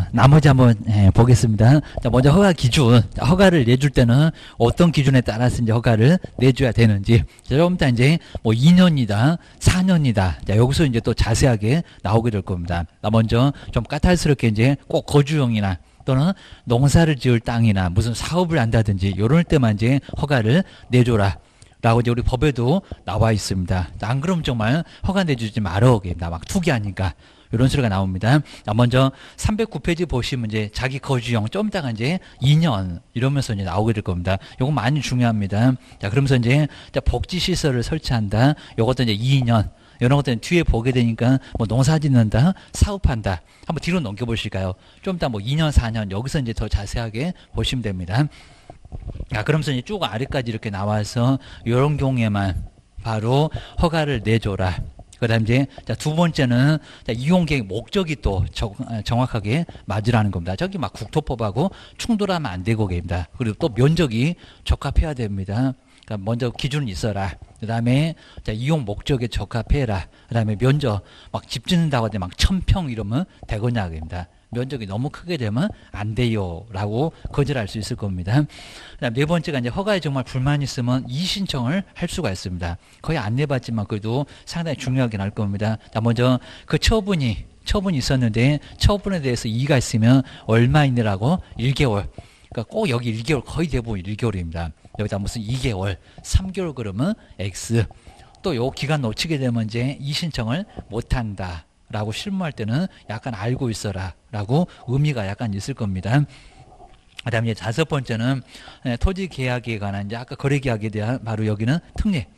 나머지 한번 보겠습니다. 자, 먼저 허가 기준. 허가를 내줄 때는 어떤 기준에 따라서 이제 허가를 내줘야 되는지. 자, 좀 이따 이제 뭐 2년이다, 4년이다. 자, 여기서 이제 또 자세하게 나오게 될 겁니다. 나 먼저 좀 까탈스럽게 이제 꼭 거주용이나 또는 농사를 지을 땅이나 무슨 사업을 한다든지 이럴 때만 이제 허가를 내줘라. 라고 이제 우리 법에도 나와 있습니다. 안 그러면 정말 허가 내주지 말어. 막 투기하니까. 이런 소리가 나옵니다. 먼저 309페이지 보시면 이제 자기 거주용 좀 이따가 이제 2년 이러면서 이제 나오게 될 겁니다. 요거 많이 중요합니다. 자, 그러면서 이제 복지시설을 설치한다. 요것도 이제 2년. 이런 것들은 뒤에 보게 되니까 뭐 농사 짓는다, 사업한다. 한번 뒤로 넘겨보실까요? 좀 이따 뭐 2년, 4년 여기서 이제 더 자세하게 보시면 됩니다. 자, 그러면서 이제 쭉 아래까지 이렇게 나와서 이런 경우에만 바로 허가를 내줘라. 그 다음 이제 두 번째는 이용계획 목적이 또 정확하게 맞으라는 겁니다. 저기 막 국토법하고 충돌하면 안 되고 계십니다. 그리고 또 면적이 적합해야 됩니다. 그러니까 먼저 기준이 있어라. 그 다음에 이용 목적에 적합해라. 그 다음에 면적 막 집 짓는다고 하는데 막 1000평 이러면 되거냐 입니다. 면적이 너무 크게 되면 안 돼요 라고 거절할 수 있을 겁니다. 그다음 네 번째가 이제 허가에 정말 불만이 있으면 이의신청을 할 수가 있습니다. 거의 안 내봤지만 그래도 상당히 중요하게 날 겁니다. 자, 먼저 그 처분이 있었는데 처분에 대해서 이의가 있으면 얼마이냐라고 1개월. 그러니까 꼭 여기 1개월 거의 대부분 1개월입니다. 여기다 무슨 2개월, 3개월 그러면 X. 또 요 기간 놓치게 되면 이제 이의신청을 못한다. 라고 실무할 때는 약간 알고 있어라 라고 의미가 약간 있을 겁니다. 그 다음에 다섯 번째는 토지 계약에 관한 이제 아까 거래 계약에 대한 바로 여기는 특례.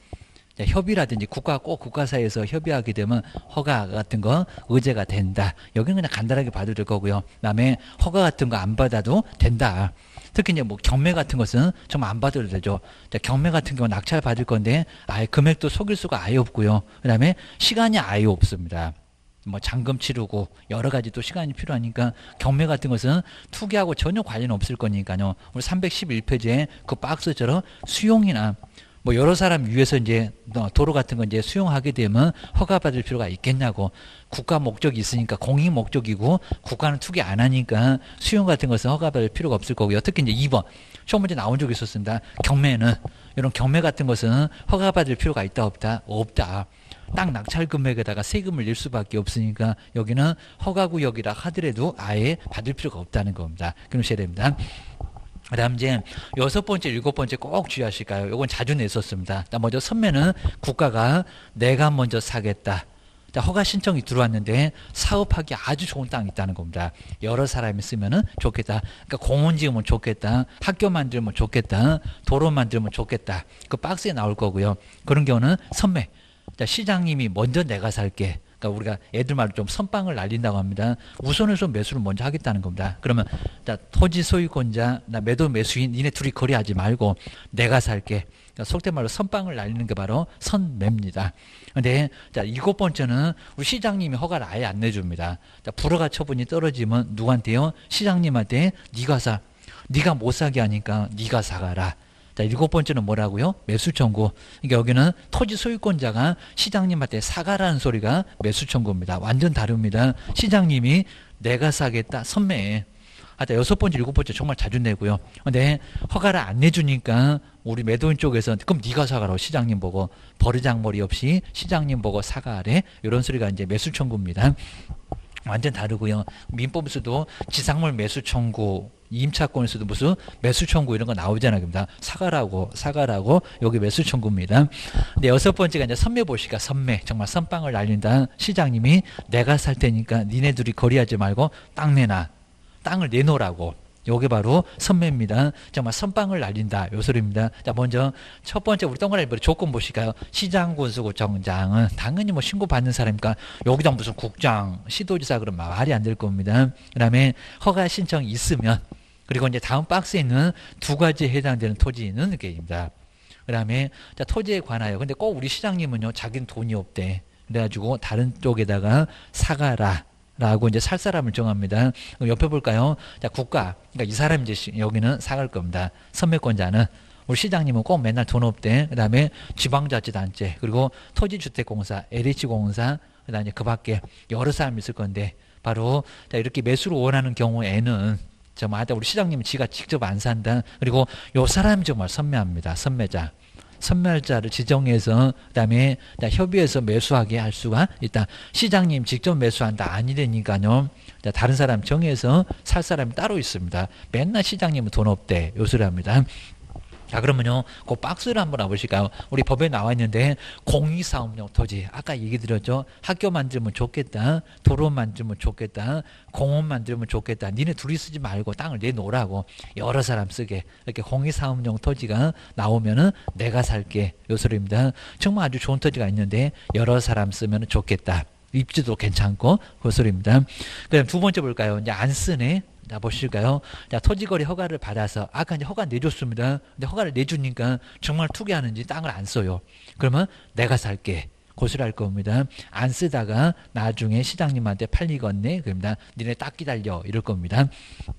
협의라든지 국가 사이에서 협의하게 되면 허가 같은 거 의제가 된다. 여기는 그냥 간단하게 봐도 될 거고요. 그다음에 허가 같은 거 안 받아도 된다. 특히 이제 뭐 경매 같은 것은 정말 안 받아도 되죠. 경매 같은 경우는 낙찰 받을 건데 아예 금액도 속일 수가 아예 없고요. 그다음에 시간이 아예 없습니다. 뭐 잔금 치르고 여러 가지 또 시간이 필요하니까 경매 같은 것은 투기하고 전혀 관련 없을 거니까요. 우리 311페이지에 그 박스처럼 수용이나 뭐 여러 사람 위해서 이제 도로 같은 거 이제 수용하게 되면 허가 받을 필요가 있겠냐고. 국가 목적이 있으니까 공익 목적이고 국가는 투기 안 하니까 수용 같은 것은 허가 받을 필요가 없을 거고요. 특히 이제 2번 시험 문제 나온 적이 있었습니다. 경매는 이런 경매 같은 것은 허가 받을 필요가 있다 없다? 없다. 땅 낙찰 금액에다가 세금을 낼 수밖에 없으니까 여기는 허가구역이라 하더라도 아예 받을 필요가 없다는 겁니다. 그러셔야 됩니다. 그 다음 이제 여섯 번째, 일곱 번째 꼭 주의하실까요? 이건 자주 냈었습니다. 먼저 선매는 국가가 내가 먼저 사겠다. 허가 신청이 들어왔는데 사업하기 아주 좋은 땅이 있다는 겁니다. 여러 사람이 쓰면은 좋겠다. 그러니까 공원 지으면 좋겠다. 학교 만들면 좋겠다. 도로 만들면 좋겠다. 그 박스에 나올 거고요. 그런 경우는 선매. 시장님이 먼저 내가 살게. 그러니까 우리가 애들 말로 좀 선빵을 날린다고 합니다. 우선에서 매수를 먼저 하겠다는 겁니다. 그러면 토지 소유권자, 매도 매수인 니네 둘이 거래하지 말고 내가 살게. 그러니까 속된 말로 선빵을 날리는 게 바로 선매입니다. 근데 일곱 번째는 우리 시장님이 허가를 아예 안 내줍니다. 불허가 처분이 떨어지면 누구한테요? 시장님한테 네가 사. 네가 못 사게 하니까 네가 사가라. 일곱 번째는 뭐라고요? 매수 청구. 그러니까 여기는 토지 소유권자가 시장님한테 사가라는 소리가 매수 청구입니다. 완전 다릅니다. 시장님이 내가 사겠다. 선매해. 여섯 번째, 일곱 번째 정말 자주 내고요. 근데 허가를 안 내주니까 우리 매도인 쪽에서 그럼 네가 사가라고 시장님 보고 버르장머리 없이 시장님 보고 사가래. 이런 소리가 이제 매수 청구입니다. 완전 다르고요. 민법에서도 지상물 매수 청구, 임차권에서도 무슨 매수 청구 이런 거 나오잖아요. 그러니까 사가라고 여기 매수 청구입니다. 근데 여섯 번째가 이제 선매 보시니까 선매. 정말 선빵을 날린다. 시장님이 내가 살 테니까 니네들이 거래하지 말고 땅 내놔. 땅을 내놓으라고. 요게 바로 선매입니다. 정말 선빵을 날린다. 요 소리입니다. 자, 먼저 첫 번째 우리 동그라미 조건 보실까요? 시장군수구 정장은 당연히 뭐 신고받는 사람이니까 여기다 무슨 국장, 시도지사 그러면 말이 안 될 겁니다. 그 다음에 허가 신청이 있으면 그리고 이제 다음 박스에 있는 두 가지에 해당되는 토지는 이게입니다. 그 다음에 토지에 관하여 근데 꼭 우리 시장님은요 자기는 돈이 없대. 그래가지고 다른 쪽에다가 사가라. 라고 이제 살 사람을 정합니다. 옆에 볼까요? 국가. 그러니까 이 사람이 이제 여기는 사갈 겁니다. 선매권자는. 우리 시장님은 꼭 맨날 돈 없대. 그 다음에 지방자치단체. 그리고 토지주택공사, LH공사. 그 다음에 그 밖에 여러 사람이 있을 건데 바로 자, 이렇게 매수를 원하는 경우에는 정말 우리 시장님 지가 직접 안 산다. 그리고 요 사람이 정말 선매합니다. 선매자. 선멸자를 지정해서 그다음에 협의해서 매수하게 할 수가 있다. 시장님 직접 매수한다 아니되니까요. 다른 사람 정해서 살 사람이 따로 있습니다. 맨날 시장님은 돈 없대. 요 소리 합니다. 자, 그러면요, 그 박스를 한번 와보실까요? 우리 법에 나와 있는데, 공익사업용 토지. 아까 얘기 드렸죠? 학교 만들면 좋겠다. 도로 만들면 좋겠다. 공원 만들면 좋겠다. 니네 둘이 쓰지 말고 땅을 내놓으라고. 여러 사람 쓰게. 이렇게 공익사업용 토지가 나오면은 내가 살게. 요 소리입니다. 정말 아주 좋은 토지가 있는데, 여러 사람 쓰면 좋겠다. 입지도 괜찮고, 그 소리입니다. 그 다음 두 번째 볼까요? 이제 안 쓰네. 자, 보실까요? 자, 토지거래 허가를 받아서, 아까 이제 허가 내줬습니다. 근데 허가를 내주니까 정말 투기하는지 땅을 안 써요. 그러면 내가 살게. 고수를 할 겁니다. 안 쓰다가 나중에 시장님한테 팔리겠네. 그럽니다. 니네 딱 기다려. 이럴 겁니다.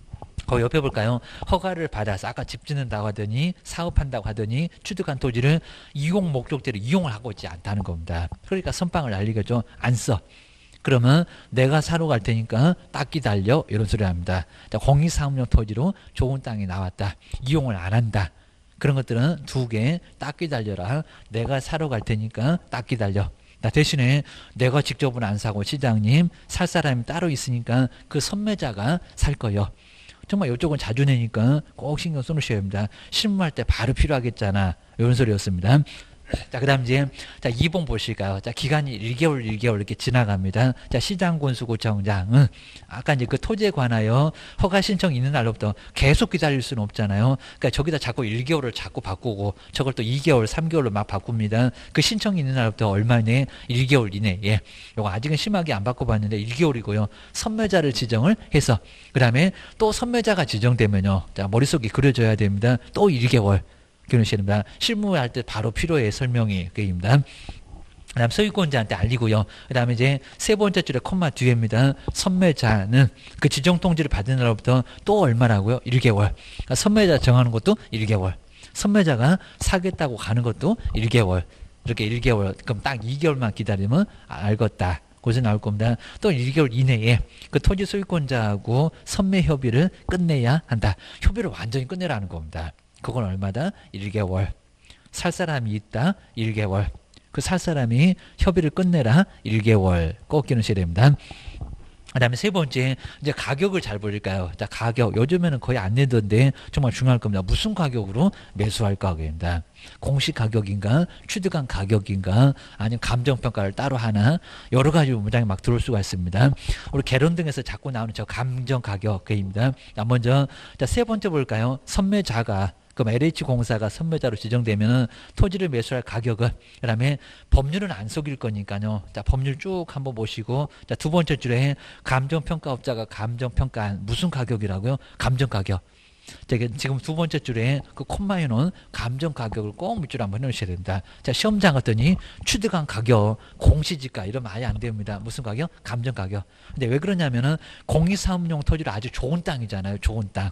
그 옆에 볼까요? 허가를 받아서 아까 집 짓는다고 하더니 사업한다고 하더니 취득한 토지를 이용 목적대로 이용을 하고 있지 않다는 겁니다. 그러니까 선빵을 날리겠죠. 안 써. 그러면 내가 사러 갈 테니까 딱 기다려 이런 소리 합니다. 공익사업용 토지로 좋은 땅이 나왔다. 이용을 안 한다. 그런 것들은 두 개 딱 기다려라. 내가 사러 갈 테니까 딱 기다려. 대신에 내가 직접은 안 사고 시장님 살 사람이 따로 있으니까 그 선매자가 살 거예요. 정말 이쪽은 자주 내니까 꼭 신경 써놓으셔야 합니다. 신문할 때 바로 필요하겠잖아. 이런 소리였습니다. 자, 그 다음 이제, 자, 2번 보실까요? 자, 기간이 1개월 이렇게 지나갑니다. 자, 시장군수구청장은 아까 이제 그 토지에 관하여 허가 신청 있는 날로부터 계속 기다릴 수는 없잖아요. 그러니까 저기다 자꾸 1개월을 자꾸 바꾸고 저걸 또 2개월, 3개월로 막 바꿉니다. 그 신청이 있는 날부터 얼마 이내? 1개월 이내에. 요거 아직은 심하게 안 바꿔봤는데 1개월이고요. 선매자를 지정을 해서 그 다음에 또 선매자가 지정되면요. 자, 머릿속에 그려져야 됩니다. 또 1개월. 기록입니다. 실무할 때 바로 필요해 설명이 그입니다. 그다음 소유권자한테 알리고요. 그다음에 이제 세 번째 줄에 콤마 뒤에입니다. 선매자는 그 지정 통지를 받은 날로부터 또 얼마라고요? 1개월. 그러니까 선매자 정하는 것도 1개월. 선매자가 사겠다고 가는 것도 1개월. 이렇게 1개월. 그럼 딱 2개월만 기다리면 알겠다. 그것이 나올 겁니다. 또 1개월 이내에 그 토지 소유권자하고 선매 협의를 끝내야 한다. 협의를 완전히 끝내라는 겁니다. 그건 얼마다? 1개월. 살 사람이 있다? 1개월. 그 살 사람이 협의를 끝내라? 1개월. 꼭 기억하셔야 됩니다. 그 다음에 세 번째, 이제 가격을 잘 보일까요? 자, 가격. 요즘에는 거의 안 내던데 정말 중요할 겁니다. 무슨 가격으로 매수할 가격입니다. 공시 가격인가? 취득한 가격인가? 아니면 감정평가를 따로 하나? 여러 가지 문장이 막 들어올 수가 있습니다. 우리 개론 등에서 자꾸 나오는 저 감정가격입니다. 자, 먼저, 자, 세 번째 볼까요? 선매자가 그럼 LH공사가 선매자로 지정되면 토지를 매수할 가격은 그다음에 법률은 안 속일 거니까요. 자, 법률 쭉 한번 보시고 자, 두 번째 줄에 감정평가업자가 감정평가한 무슨 가격이라고요? 감정가격. 지금 두 번째 줄에 그 콤마에 놓은 감정가격을 꼭 밑줄 한번 해놓으셔야 됩니다. 자, 시험장 갔더니 취득한 가격, 공시지가 이러면 아예 안 됩니다. 무슨 가격? 감정가격. 근데 왜 그러냐면은 공익사업용 토지로 아주 좋은 땅이잖아요. 좋은 땅.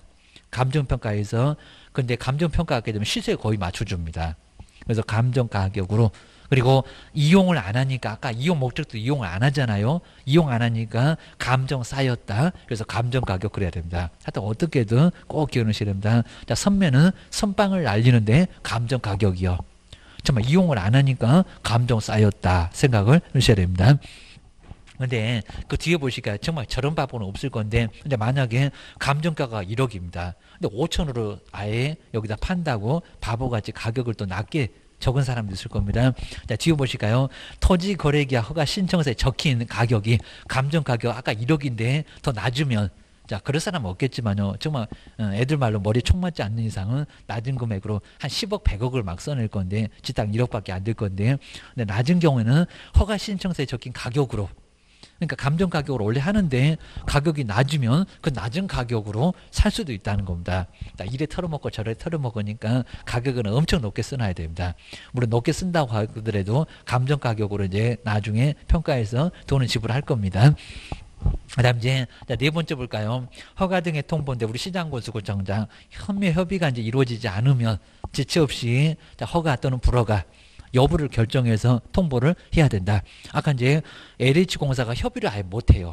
감정평가에서 근데 감정평가 하게 되면 시세에 거의 맞춰줍니다. 그래서 감정가격으로 그리고 이용을 안 하니까 아까 이용 목적도 이용을 안 하잖아요. 이용 안 하니까 감정 쌓였다. 그래서 감정가격 그래야 됩니다. 하여튼 어떻게든 꼭 기억하셔야 됩니다. 자, 선매는 선빵을 날리는데 감정가격이요. 정말 이용을 안 하니까 감정 쌓였다 생각을 하셔야 됩니다. 근데 그 뒤에 보시니까 정말 저런 바보는 없을 건데 근데 만약에 감정가가 1억입니다. 근데 5천으로 아예 여기다 판다고 바보같이 가격을 또 낮게 적은 사람도 있을 겁니다. 자, 뒤에 보실까요? 토지 거래계약 허가 신청서에 적힌 가격이 감정가격 아까 1억인데 더 낮으면 자, 그럴 사람은 없겠지만요. 정말 애들 말로 머리에 총 맞지 않는 이상은 낮은 금액으로 한 10억, 100억을 막 써낼 건데 지당 1억밖에 안 될 건데 근데 낮은 경우에는 허가 신청서에 적힌 가격으로 그러니까 감정 가격으로 원래 하는데 가격이 낮으면 그 낮은 가격으로 살 수도 있다는 겁니다. 이래 털어먹고 저래 털어먹으니까 가격은 엄청 높게 써놔야 됩니다. 물론 높게 쓴다고 하더라도 감정 가격으로 이제 나중에 평가해서 돈을 지불할 겁니다. 그 다음 이제 네 번째 볼까요? 허가 등의 통보인데 우리 시장군수구청장 현매 협의가 이제 이루어지지 않으면 지체 없이 허가 또는 불허가 여부를 결정해서 통보를 해야 된다. 아까 이제 LH공사가 협의를 아예 못해요.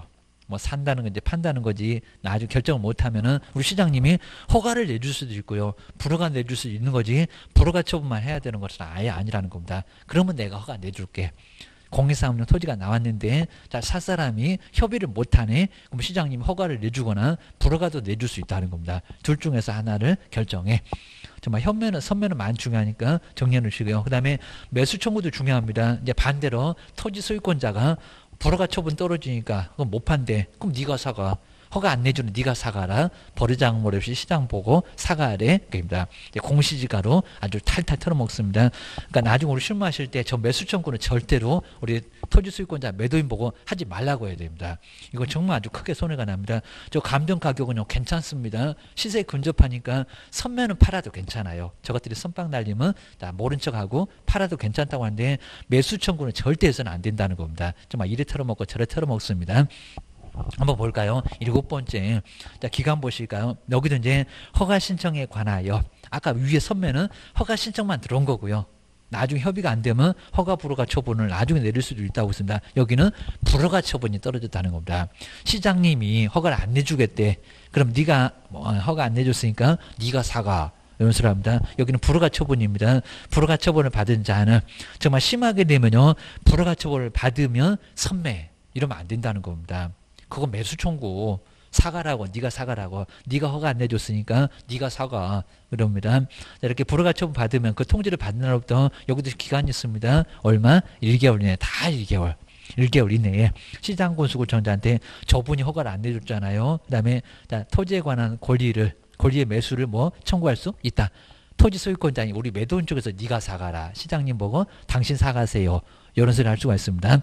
뭐 산다는 건 이제 판다는 거지 나중에 결정을 못하면은 우리 시장님이 허가를 내줄 수도 있고요. 불허가 내줄 수도 있는 거지 불허가 처분만 해야 되는 것은 아예 아니라는 겁니다. 그러면 내가 허가 내줄게. 공개사업용 토지가 나왔는데 자, 살 사람이 협의를 못하네. 그럼 시장님이 허가를 내주거나 불허가도 내줄 수 있다는 겁니다. 둘 중에서 하나를 결정해. 정말 선면은 많이 중요하니까 정리해 놓으시고요. 그 다음에 매수 청구도 중요합니다. 이제 반대로 토지 소유권자가 불허가 처분 떨어지니까 그럼 못 판대. 그럼 네가 사가. 허가 안 내주는 네가 사가라. 버르장머리 없이 시장 보고 사가래. 그입니다. 공시지가로 아주 탈탈 털어먹습니다. 그러니까 나중에 우리 실무하실 때 저 매수 청구는 절대로 우리 토지 소유권자 매도인 보고 하지 말라고 해야 됩니다. 이거 정말 아주 크게 손해가 납니다. 저 감정 가격은요 괜찮습니다. 시세에 근접하니까 선매는 팔아도 괜찮아요. 저것들이 선빵 날리면 다 모른 척하고 팔아도 괜찮다고 하는데 매수 청구는 절대 해서는 안 된다는 겁니다. 정말 이래 털어먹고 저래 털어먹습니다. 한번 볼까요? 7번째. 자, 기간 보실까요? 여기도 이제 허가 신청에 관하여 아까 위에 선면은 허가 신청만 들어온 거고요. 나중에 협의가 안 되면 허가 불허가 처분을 나중에 내릴 수도 있다고 했습니다. 여기는 불허가 처분이 떨어졌다는 겁니다. 시장님이 허가를 안 내주겠대. 그럼 네가 허가 안 내줬으니까 네가 사가. 이런 소리 합니다. 여기는 불허가 처분입니다. 불허가 처분을 받은 자는 정말 심하게 되면요. 불허가 처분을 받으면 선매. 이러면 안 된다는 겁니다. 그거 매수 청구 사가라고 네가 사가라고 네가 허가 안 내줬으니까 네가 사가 그럽니다. 이렇게 불허가 처분 받으면 그 통지를 받는 날부터 여기도 기간이 있습니다. 얼마? 1개월 이내 다 1개월 1개월 이내에 시장군수구청장한테 저분이 허가를 안 내줬잖아요. 그 다음에 토지에 관한 권리의 매수를 뭐 청구할 수 있다. 토지 소유권자니 우리 매도인 쪽에서 네가 사가라. 시장님 보고 당신 사가세요. 이런 소리를 할 수가 있습니다.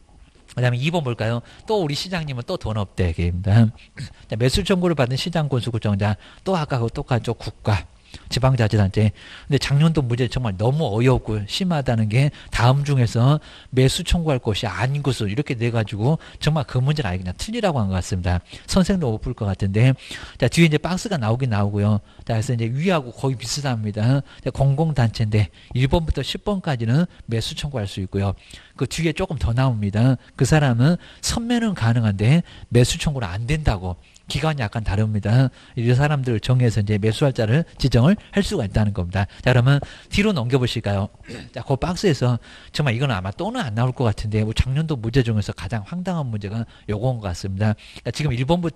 그 다음에 2번 볼까요? 또 우리 시장님은 또 돈 없대. 입니다. 매수 청구를 받은 시장군수구청장 또 아까하고 똑같죠. 국가 지방자치단체. 근데 작년도 문제 정말 너무 어이없고 심하다는 게 다음 중에서 매수 청구할 것이 아닌 것을 이렇게 내가지고 정말 그 문제는 아예 그냥 틀리라고 한 것 같습니다. 선생도 못 풀 것 같은데 자 뒤에 이제 박스가 나오긴 나오고요. 자 그래서 이제 위하고 거의 비슷합니다. 공공단체인데 1번부터 10번까지는 매수 청구할 수 있고요. 그 뒤에 조금 더 나옵니다. 그 사람은 선매는 가능한데 매수 청구는 안 된다고. 기간이 약간 다릅니다. 이 사람들을 정해서 이제 매수할자를 지정을 할 수가 있다는 겁니다. 자, 그러면 뒤로 넘겨보실까요? 자, 그 박스에서 정말 이건 아마 또는 안 나올 것 같은데, 뭐 작년도 문제 중에서 가장 황당한 문제가 요건 것 같습니다. 그러니까 지금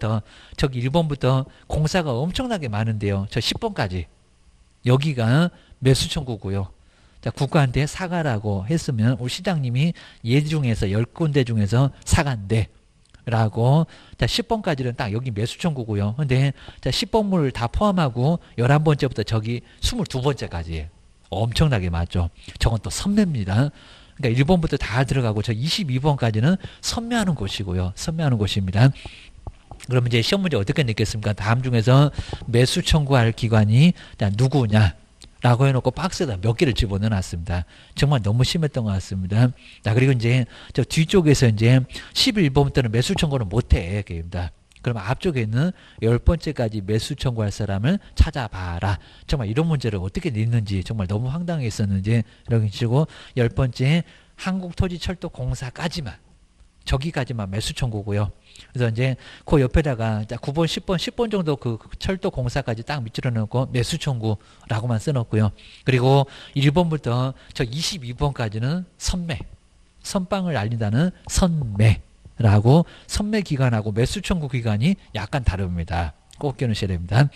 1번부터 공사가 엄청나게 많은데요. 저 10번까지. 여기가 매수 청구고요. 자, 국가한테 사가라고 했으면 우리 시장님이 얘 중에서 10군데 중에서 사간대. 라고 자 10번까지는 딱 여기 매수 청구고요. 근데 자 10번물 다 포함하고 11번째부터 저기 22번째까지 엄청나게 많죠. 저건 또 선매입니다. 그러니까 1번부터 다 들어가고 저 22번까지는 선매하는 곳이고요. 선매하는 곳입니다. 그러면 이제 시험 문제 어떻게 냈겠습니까? 다음 중에서 매수 청구할 기관이 누구냐? 라고 해놓고 박스에다 몇 개를 집어넣어놨습니다. 정말 너무 심했던 것 같습니다. 자, 그리고 이제 저 뒤쪽에서 이제 11번부터는 매수 청구는 못해. 입니다. 그럼 앞쪽에 있는 10번째까지 매수 청구할 사람을 찾아봐라. 정말 이런 문제를 어떻게 냈는지 정말 너무 황당했었는지 이렇게 치고 10번째 한국토지철도공사까지만 저기까지만 매수 청구고요. 그래서 이제 그 옆에다가 9번, 10번 정도 그 철도 공사까지 딱 밑줄여 놓고 매수 청구라고만 써놓고요. 그리고 1번부터 저 22번까지는 선매, 선빵을 알린다는 선매라고 선매 기간하고 매수 청구 기간이 약간 다릅니다. 꼭 끼워놓으셔야 됩니다.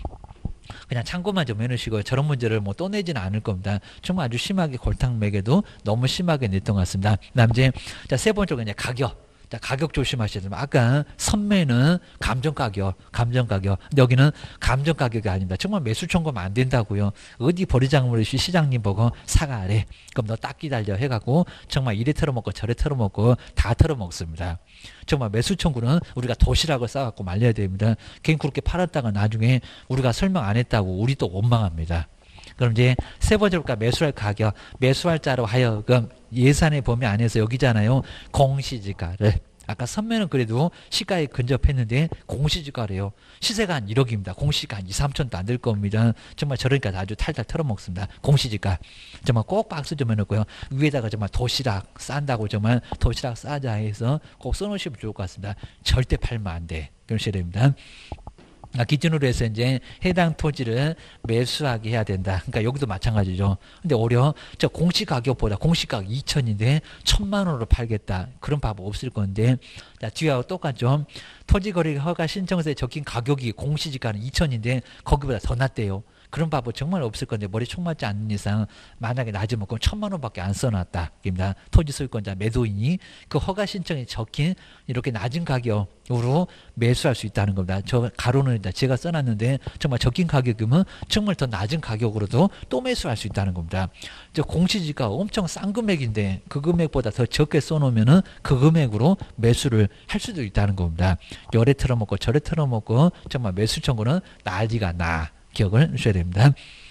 그냥 참고만 좀 해놓으시고요. 저런 문제를 뭐 또 내지는 않을 겁니다. 정말 아주 심하게 골탕 매개도 너무 심하게 냈던 것 같습니다. 그다음 이제 세 번째가 이제 가격. 자, 가격 조심하셔야 됩니다. 아까 선매는 감정가격. 근데 여기는 감정가격이 아닙니다. 정말 매수 청구하면 안 된다고요. 어디 버리장물이 시장님 보고 사가래. 그럼 너 딱 기다려 해갖고 정말 이래 털어먹고 저래 털어먹고 다 털어먹습니다. 정말 매수 청구는 우리가 도시락을 싸갖고 말려야 됩니다. 괜히 그렇게 팔았다가 나중에 우리가 설명 안 했다고 우리 또 원망합니다. 그럼 이제 세 번째가 매수할 가격, 매수할 자로 하여금 예산의 범위 안에서 여기잖아요. 공시지가를 아까 선매는 그래도 시가에 근접했는데 공시지가래요. 시세가 한 1억입니다. 공시가 한 2, 3천도 안 될 겁니다. 정말 저러니까 아주 탈탈 털어먹습니다. 공시지가. 정말 꼭 박스 좀 해놓고요. 위에다가 정말 도시락 싼다고 정말 도시락 싸자 해서 꼭 써놓으시면 좋을 것 같습니다. 절대 팔면 안 돼. 그러셔야 됩니다. 기준으로 해서 이제 해당 토지를 매수하게 해야 된다. 그러니까 여기도 마찬가지죠. 근데 오히려 저 공시 가격보다 공시 가격 2천인데 1,000만 원으로 팔겠다. 그런 방법 없을 건데, 자, 뒤하고 똑같죠. 토지 거래 허가 신청서에 적힌 가격이 공시지가는 2천인데 거기보다 더 낮대요. 그런 방법 정말 없을 건데 머리 총 맞지 않는 이상 만약에 낮으면 그럼 1,000만 원밖에 안 써놨다. 입니다. 토지 소유권자 매도인이 그 허가 신청에 적힌 이렇게 낮은 가격으로 매수할 수 있다는 겁니다. 저 가로는 제가 써놨는데 정말 적힌 가격이면 정말 더 낮은 가격으로도 또 매수할 수 있다는 겁니다. 저 공시지가 엄청 싼 금액인데 그 금액보다 더 적게 써놓으면은 그 금액으로 매수를 할 수도 있다는 겁니다. 열에 털어먹고 저래 털어먹고 정말 매수 청구는 난리가 나. 기억을 하셔야 됩니다.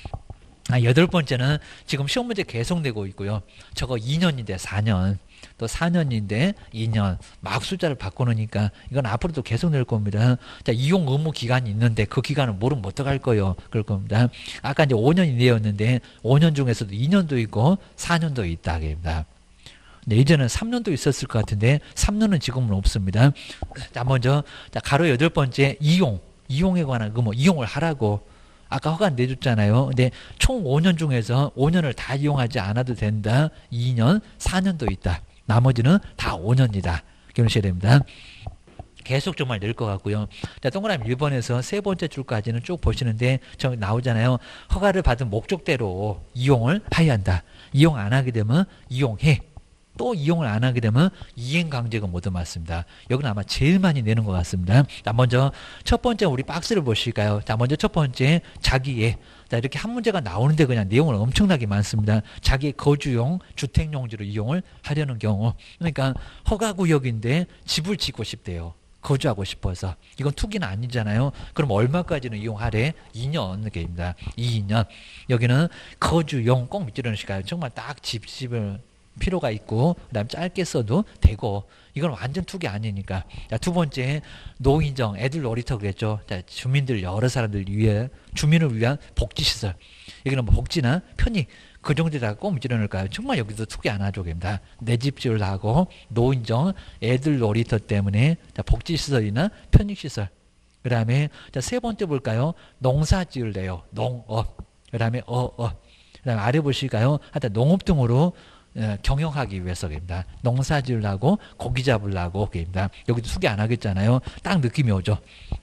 8번째는 지금 시험 문제 계속 내고 있고요. 저거 2년인데 4년, 또 4년인데 2년, 막 숫자를 바꿔놓으니까 이건 앞으로도 계속 낼 겁니다. 자, 이용 의무 기간이 있는데 그 기간을 모르면 어떡할 거예요? 그럴 겁니다. 아까 이제 5년이 내었는데 5년 중에서도 2년도 있고 4년도 있다. 입니다. 네, 예전에는 3년도 있었을 것 같은데 3년은 지금은 없습니다. 자, 먼저 자, 가로 8번째 이용에 관한 의무, 이용을 하라고. 아까 허가 내줬잖아요. 근데 총 5년 중에서 5년을 다 이용하지 않아도 된다. 2년, 4년도 있다. 나머지는 다 5년이다. 기억하셔야 됩니다. 계속 정말 늘 것 같고요. 자, 동그라미 1번에서 세 번째 줄까지는 쭉 보시는데 저기 나오잖아요. 허가를 받은 목적대로 이용을 해야 한다. 이용 안 하게 되면 이용해. 또 이용을 안 하게 되면 이행강제금 모두 맞습니다. 여기는 아마 제일 많이 내는 것 같습니다. 자, 먼저 첫 번째 우리 박스를 보실까요? 자, 먼저 첫 번째 자기의. 자, 이렇게 한 문제가 나오는데 그냥 내용은 엄청나게 많습니다. 자기의 거주용, 주택용지로 이용을 하려는 경우. 그러니까 허가구역인데 집을 짓고 싶대요. 거주하고 싶어서. 이건 투기는 아니잖아요. 그럼 얼마까지는 이용하래? 2년 입니다. 2년. 여기는 거주용 꼭 밑줄 넣으실까요? 정말 딱 집을 필요가 있고 그다음 짧게 써도 되고 이건 완전 투기 아니니까. 자, 두 번째 노인정 애들 놀이터 그랬죠. 자, 주민들 여러 사람들 위해 주민을 위한 복지시설. 여기는 뭐 복지나 편익 그 정도에다가 꼭 밑줄 넣을까요? 정말 여기도 투기 안 하죠. 내 집 지으려고 노인정 애들 놀이터 때문에 자, 복지시설이나 편익시설. 그 다음에 세 번째 볼까요? 농사 지을래요. 농업. 그 다음에 그 다음에 아래 보실까요? 하여튼 농업 등으로 경영하기 위해서입니다. 농사 지으려고 고기 잡으려고 입니다. 여기도 소개 안 하겠잖아요. 딱 느낌이 오죠.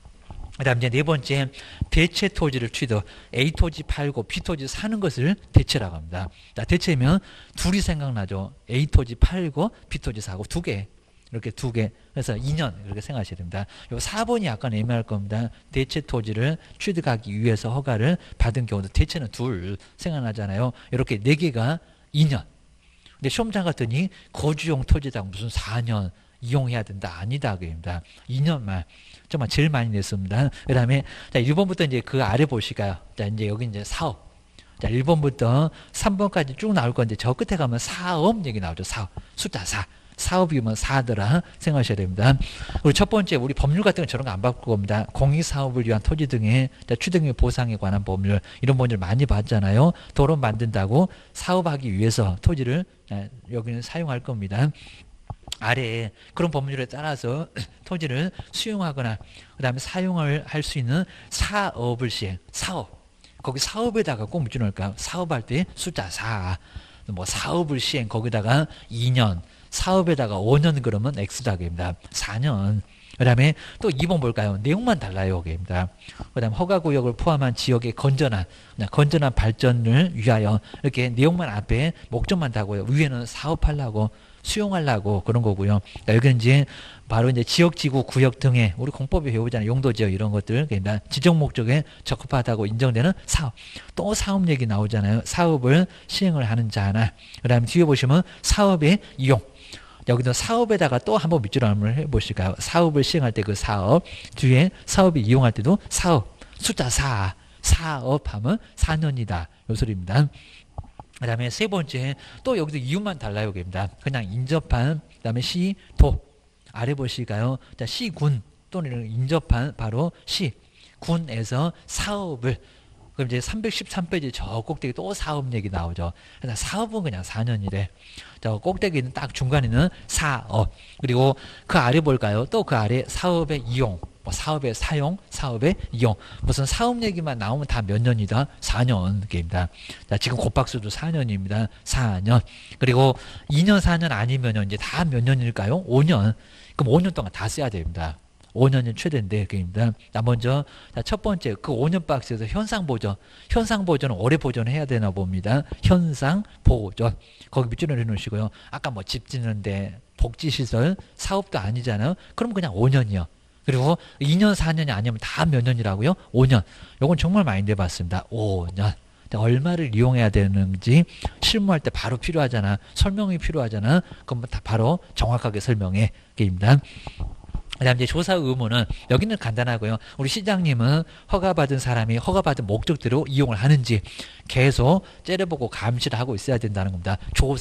그 다음 이제 네 번째 대체 토지를 취득. A 토지 팔고 B 토지 사는 것을 대체라고 합니다. 자, 대체면 둘이 생각나죠. A 토지 팔고 B 토지 사고 두 개. 이렇게 두 개. 그래서 2년 이렇게 생각하셔야 됩니다. 요 4번이 약간 애매할 겁니다. 대체 토지를 취득하기 위해서 허가를 받은 경우도 대체는 둘 생각나잖아요. 이렇게 네 개가 2년. 근데 시험장 갔더니 거주용 토지당 무슨 4년 이용해야 된다. 아니다. 그입니다. 2년만. 정말 제일 많이 냈습니다. 그 다음에, 자, 1번부터 이제 그 아래 보실까요? 자, 이제 여기 이제 사업. 자, 1번부터 3번까지 쭉 나올 건데 저 끝에 가면 사업 얘기 나오죠. 사업. 숫자 4. 사업이면 4더라 생각하셔야 됩니다. 그리고 첫 번째, 우리 법률 같은 건 저런 거 안 바꿀 겁니다. 공익사업을 위한 토지 등의 취득 보상에 관한 법률, 이런 법률 많이 봤잖아요. 도로 만든다고 사업하기 위해서 토지를 여기는 사용할 겁니다. 아래에 그런 법률에 따라서 토지를 수용하거나 그 다음에 사용을 할 수 있는 사업을 시행, 사업. 거기 사업에다가 꼭 묻혀 놓을까요? 사업할 때 숫자 4. 뭐 사업을 시행, 거기다가 2년. 사업에다가 5년 그러면 X다입니다. 4년. 그 다음에 또 2번 볼까요? 내용만 달라요. 입니다. 그 다음 허가구역을 포함한 지역의 건전한 발전을 위하여 이렇게 내용만 앞에 목적만 다고요. 위에는 사업하려고 수용하려고 그런 거고요. 그러니까 여기는 이제 바로 이제 지역지구 구역 등의 우리 공법에 배우잖아요. 용도지역 이런 것들. 그러니까 지적 목적에 적합하다고 인정되는 사업. 또 사업 얘기 나오잖아요. 사업을 시행을 하는 자나. 그 다음에 뒤에 보시면 사업의 이용. 여기도 사업에다가 또 한번 밑줄 한번 해보실까요? 사업을 시행할 때 그 사업 뒤에 사업이 이용할 때도 사업 숫자 4 사업하면 4년이다 요 소리입니다. 그 다음에 세 번째 또 여기도 이유만 달라요. 입니다. 그냥 인접한 그 다음에 시, 도 아래 보실까요? 자, 시군 또는 인접한 바로 시군에서 사업을 그럼 이제 313페이지 저 꼭대기 또 사업 얘기 나오죠. 그래서 사업은 그냥 4년이래. 저 꼭대기는 딱 중간에는 사업. 그리고 그 아래 볼까요? 또 그 아래 사업의 이용. 뭐 사업의 사용, 사업의 이용. 무슨 사업 얘기만 나오면 다 몇 년이다? 4년입니다. 자, 지금 곱박수도 4년입니다. 4년. 그리고 2년, 4년 아니면 이제 다 몇 년일까요? 5년. 그럼 5년 동안 다 써야 됩니다. 5년이 최대인데, 그입니다. 자, 먼저, 자, 첫 번째, 그 5년 박스에서 현상 보전. 현상 보전은 오래 보존해야 되나 봅니다. 현상 보전. 거기 밑줄을 해 놓으시고요. 아까 뭐 집 짓는데, 복지시설, 사업도 아니잖아요. 그럼 그냥 5년이요. 그리고 2년, 4년이 아니면 다 몇 년이라고요? 5년. 요건 정말 많이 내봤습니다. 5년. 얼마를 이용해야 되는지 실무할 때 바로 필요하잖아. 설명이 필요하잖아. 그럼 다 바로 정확하게 설명해. 게임단. 그다음 이제 조사 의무는 여기는 간단하고요. 우리 시장님은 허가받은 사람이 허가받은 목적대로 이용을 하는지 계속 째려보고 감시를 하고 있어야 된다는 겁니다.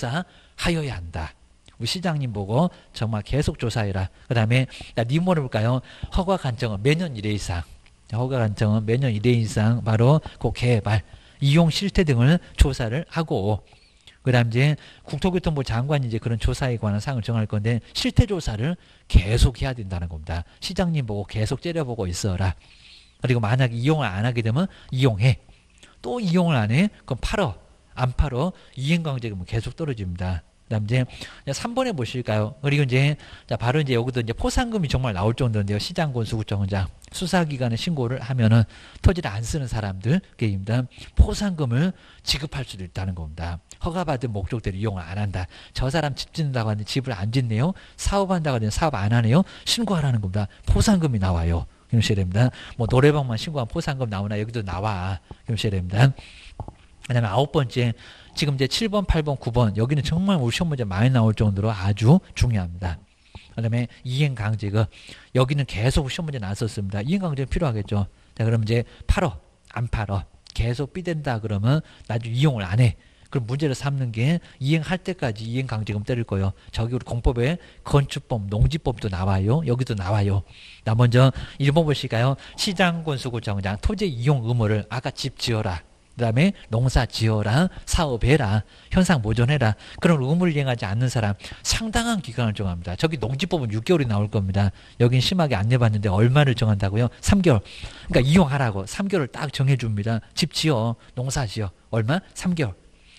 조사하여야 한다. 우리 시장님 보고 정말 계속 조사해라. 그 다음에 니모를 볼까요? 허가 관청은 매년 1회 이상. 허가 관청은 매년 1회 이상 바로 그 개발, 이용 실태 등을 조사를 하고 그 다음 이제 국토교통부 장관이 이제 그런 조사에 관한 사항을 정할 건데 실태 조사를 계속 해야 된다는 겁니다. 시장님 보고 계속 째려보고 있어라. 그리고 만약에 이용을 안 하게 되면 이용해. 또 이용을 안 해? 그럼 팔어. 안 팔어. 이행강제금은 계속 떨어집니다. 그다음 이제 3번에 보실까요? 그리고 이제 자 바로 이제 여기도 이제 포상금이 정말 나올 정도인데요. 시장군 수구청장 수사기관에 신고를 하면은 토지를 안 쓰는 사람들께입니다. 포상금을 지급할 수도 있다는 겁니다. 허가받은 목적대로 이용을 안 한다. 저 사람 집 짓는다고 하는데 집을 안 짓네요. 사업한다고 하는데 사업 안 하네요. 신고하라는 겁니다. 포상금이 나와요. 그러셔야 됩니다. 뭐 노래방만 신고하면 포상금 나오나 여기도 나와. 그러셔야 됩니다. 그 다음에 9번째 지금 이제 7번, 8번, 9번 여기는 정말 우리 시험 문제 많이 나올 정도로 아주 중요합니다. 그 다음에 이행강제금 여기는 계속 시험 문제 나왔었습니다. 이행강제금 필요하겠죠. 자, 그럼 이제 팔어 안 팔어 계속 삐댄다 그러면 나중에 이용을 안 해. 그럼 문제를 삼는 게 이행할 때까지 이행강제금 때릴 거예요. 저기 우리 공법에 건축법, 농지법도 나와요. 여기도 나와요. 나 먼저 1번 보실까요? 시장군수구청장 토지 이용 의무를 아까 집 지어라. 그 다음에 농사 지어라, 사업해라, 현상 보존해라. 그런 의무를 이행하지 않는 사람 상당한 기간을 정합니다. 저기 농지법은 6개월이 나올 겁니다. 여긴 심하게 안 내봤는데 얼마를 정한다고요? 3개월. 그러니까 이용하라고 3개월을 딱 정해줍니다. 집 지어, 농사 지어. 얼마? 3개월.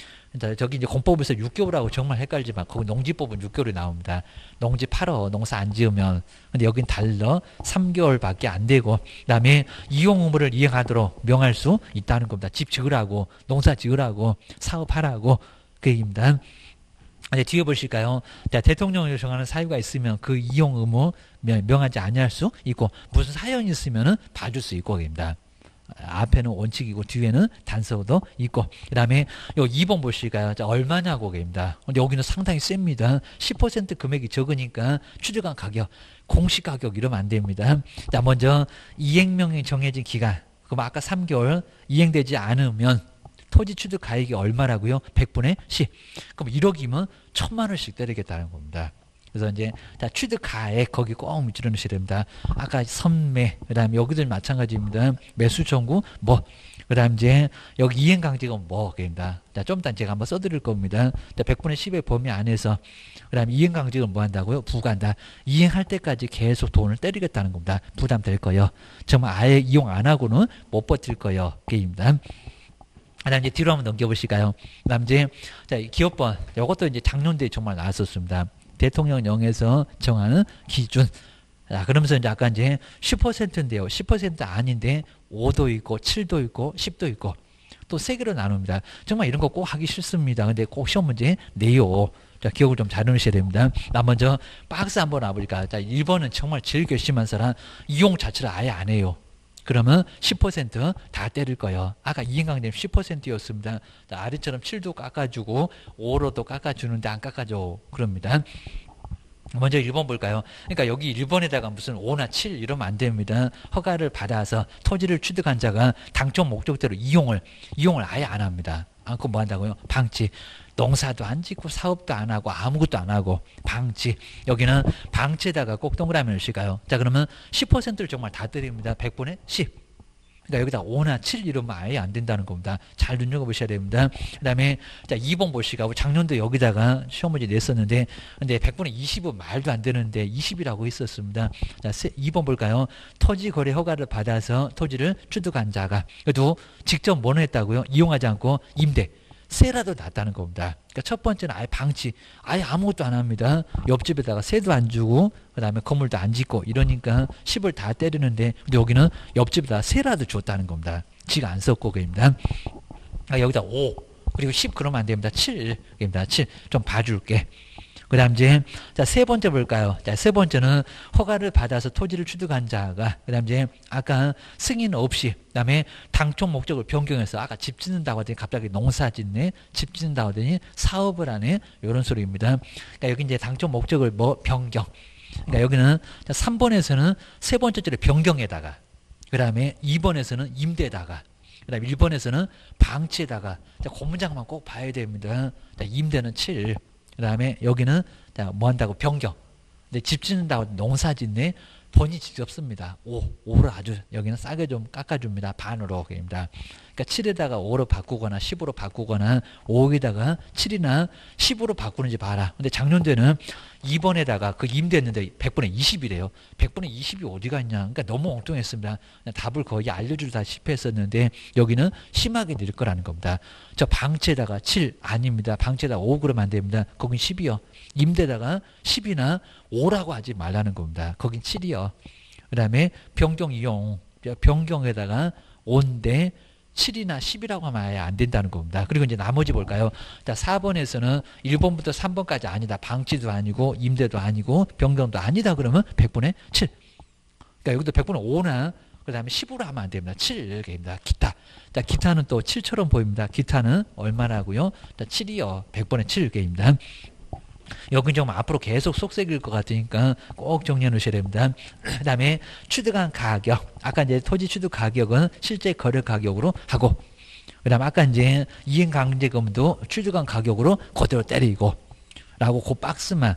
저기 이제 공법에서 6개월하고 정말 헷갈리지만 거기 농지법은 6개월이 나옵니다. 농지 팔어 농사 안 지으면. 근데 여긴 달러 3개월밖에 안 되고 그다음에 이용 의무를 이행하도록 명할 수 있다는 겁니다. 집 지으라고 농사 지으라고 사업하라고 그 얘기입니다. 이제 뒤에 보실까요? 대통령이 정하는 사유가 있으면 그 이용 의무 명하지 아니할 수 있고 무슨 사연이 있으면은 봐줄 수 있고 그입니다. 앞에는 원칙이고 뒤에는 단서도 있고 그 다음에 요 2번 보실까요? 자, 얼마냐고 입니다. 근데 여기는 상당히 셉니다. 10% 금액이 적으니까 추정한 가격, 공시 가격 이러면 안 됩니다. 자, 먼저 이행명령이 정해진 기간. 그럼 아까 3개월 이행되지 않으면 토지 취득 가액이 얼마라고요? 100분의 10. 그럼 1억이면 1,000만 원씩 때리겠다는 겁니다. 그래서 이제 자 취득 가액 거기 꼭 밑줄여 넣으셔야 됩니다. 아까 선매 그다음에 여기들 마찬가지입니다. 매수 청구 뭐 그다음 이제 여기 이행 강제금 뭐 그입니다. 자 좀 이따 제가 한번 써드릴 겁니다. 자 100분의 10의 범위 안에서 그다음에 이행 강제금 뭐 한다고요? 부과한다. 이행할 때까지 계속 돈을 때리겠다는 겁니다. 부담될 거요. 정말 아예 이용 안 하고는 못 버틸 거요. 그입니다. 그다음 이제 뒤로 한번 넘겨보실까요? 그다음 이제 자 기업번 이것도 이제 작년도에 정말 나왔었습니다. 대통령령에서 정하는 기준. 자, 그러면서 이제 아까 이제 10%인데요. 10% 아닌데 5도 있고 7도 있고 10도 있고 또 세 개로 나눕니다. 정말 이런 거 꼭 하기 싫습니다. 근데 꼭 시험 문제 내요. 자, 기억을 좀 잘 넣으셔야 됩니다. 나 먼저 박스 한번 와볼까. 자, 1번은 정말 제일 결심한 사람 이용 자체를 아예 안 해요. 그러면 10% 때릴 거예요. 아까 이행강제는 10%였습니다. 아래처럼 7도 깎아주고 5로도 깎아주는데 안 깎아줘. 그럽니다. 먼저 1번 볼까요? 그러니까 여기 1번에다가 무슨 5나 7 이러면 안 됩니다. 허가를 받아서 토지를 취득한 자가 당초 목적대로 이용을 아예 안 합니다. 않고 뭐 한다고요? 방치. 농사도 안 짓고 사업도 안 하고 아무것도 안 하고 방치. 여기는 방치에다가 꼭 동그라미를 씌가요. 자, 그러면 10%를 정말 다 때립니다. 100분의 10. 그러니까 여기다 5나 7 이러면 아예 안 된다는 겁니다. 잘 눈여겨보셔야 됩니다. 그 다음에 자 2번 보시고 작년도 여기다가 시험 문제 냈었는데 근데 100분의 20은 말도 안 되는데 20이라고 있었습니다. 자 2번 볼까요? 토지 거래 허가를 받아서 토지를 취득한 자가 그래도 직접 뭐는 했다고요? 이용하지 않고 임대. 세라도 났다는 겁니다. 그러니까 첫 번째는 아예 방치, 아예 아무것도 안 합니다. 옆집에다가 세도 안 주고 그 다음에 건물도 안 짓고 이러니까 10을 다 때리는데 근데 여기는 옆집에다가 세라도 줬다는 겁니다. 지가 안 썼고 그입니다. 여기다 5 그리고 10 그러면 안 됩니다. 7입니다. 7 좀 봐줄게. 그 다음 이제 자 세 번째 볼까요? 자 세 번째는 허가를 받아서 토지를 취득한 자가 그 다음 이제 아까 승인 없이 그 다음에 당초 목적을 변경해서 아까 집 짓는다고 하더니 갑자기 농사 짓네 집 짓는다고 하더니 사업을 하네 이런 소리입니다. 그러니까 여기 이제 당초 목적을 뭐 변경 그러니까 여기는 3번에서는 세 번째 줄에 변경에다가 그 다음에 2번에서는 임대에다가 그 다음에 1번에서는 방치에다가 자, 그 문장만 꼭 봐야 됩니다. 자, 임대는 7 그 다음에 여기는 뭐 한다고 변경. 근데 집 짓는다고 농사 짓네. 본인이 직접 씁니다. 5를 아주 여기는 싸게 좀 깎아줍니다. 반으로. 그럽니다. 그러니까 7에다가 5로 바꾸거나 10으로 바꾸거나 5에다가 7이나 10으로 바꾸는지 봐라. 근데 작년도에는 2번에다가 그 임대했는데 100분의 20이래요. 100분의 20이 어디가 있냐. 그러니까 너무 엉뚱했습니다. 답을 거의 알려주다시피 했었는데 여기는 심하게 늘 거라는 겁니다. 저 방치에다가 7 아닙니다. 방치에다가 5 그러면 안 됩니다. 거긴 10이요. 임대에다가 10이나 5라고 하지 말라는 겁니다. 거긴 7이요. 그 다음에 변경 이용. 변경에다가 5인데 7이나 10이라고 하면 아예 안 된다는 겁니다. 그리고 이제 나머지 볼까요? 자, 4번에서는 1번부터 3번까지 아니다. 방치도 아니고 임대도 아니고 변경도 아니다. 그러면 100분의 7. 그러니까 여기도 100분의 5나 그 다음에 10으로 하면 안 됩니다. 7입니다. 기타. 자, 기타는 또 7처럼 보입니다. 기타는 얼마나고요? 자, 7이요. 100분의 7개입니다. 여긴 좀 앞으로 계속 속색일 것 같으니까 꼭 정리해 놓으셔야 됩니다. 그 다음에 취득한 가격. 아까 이제 토지 취득 가격은 실제 거래 가격으로 하고, 그 다음에 아까 이제 이행강제금도 취득한 가격으로 그대로 때리고, 라고 그 박스만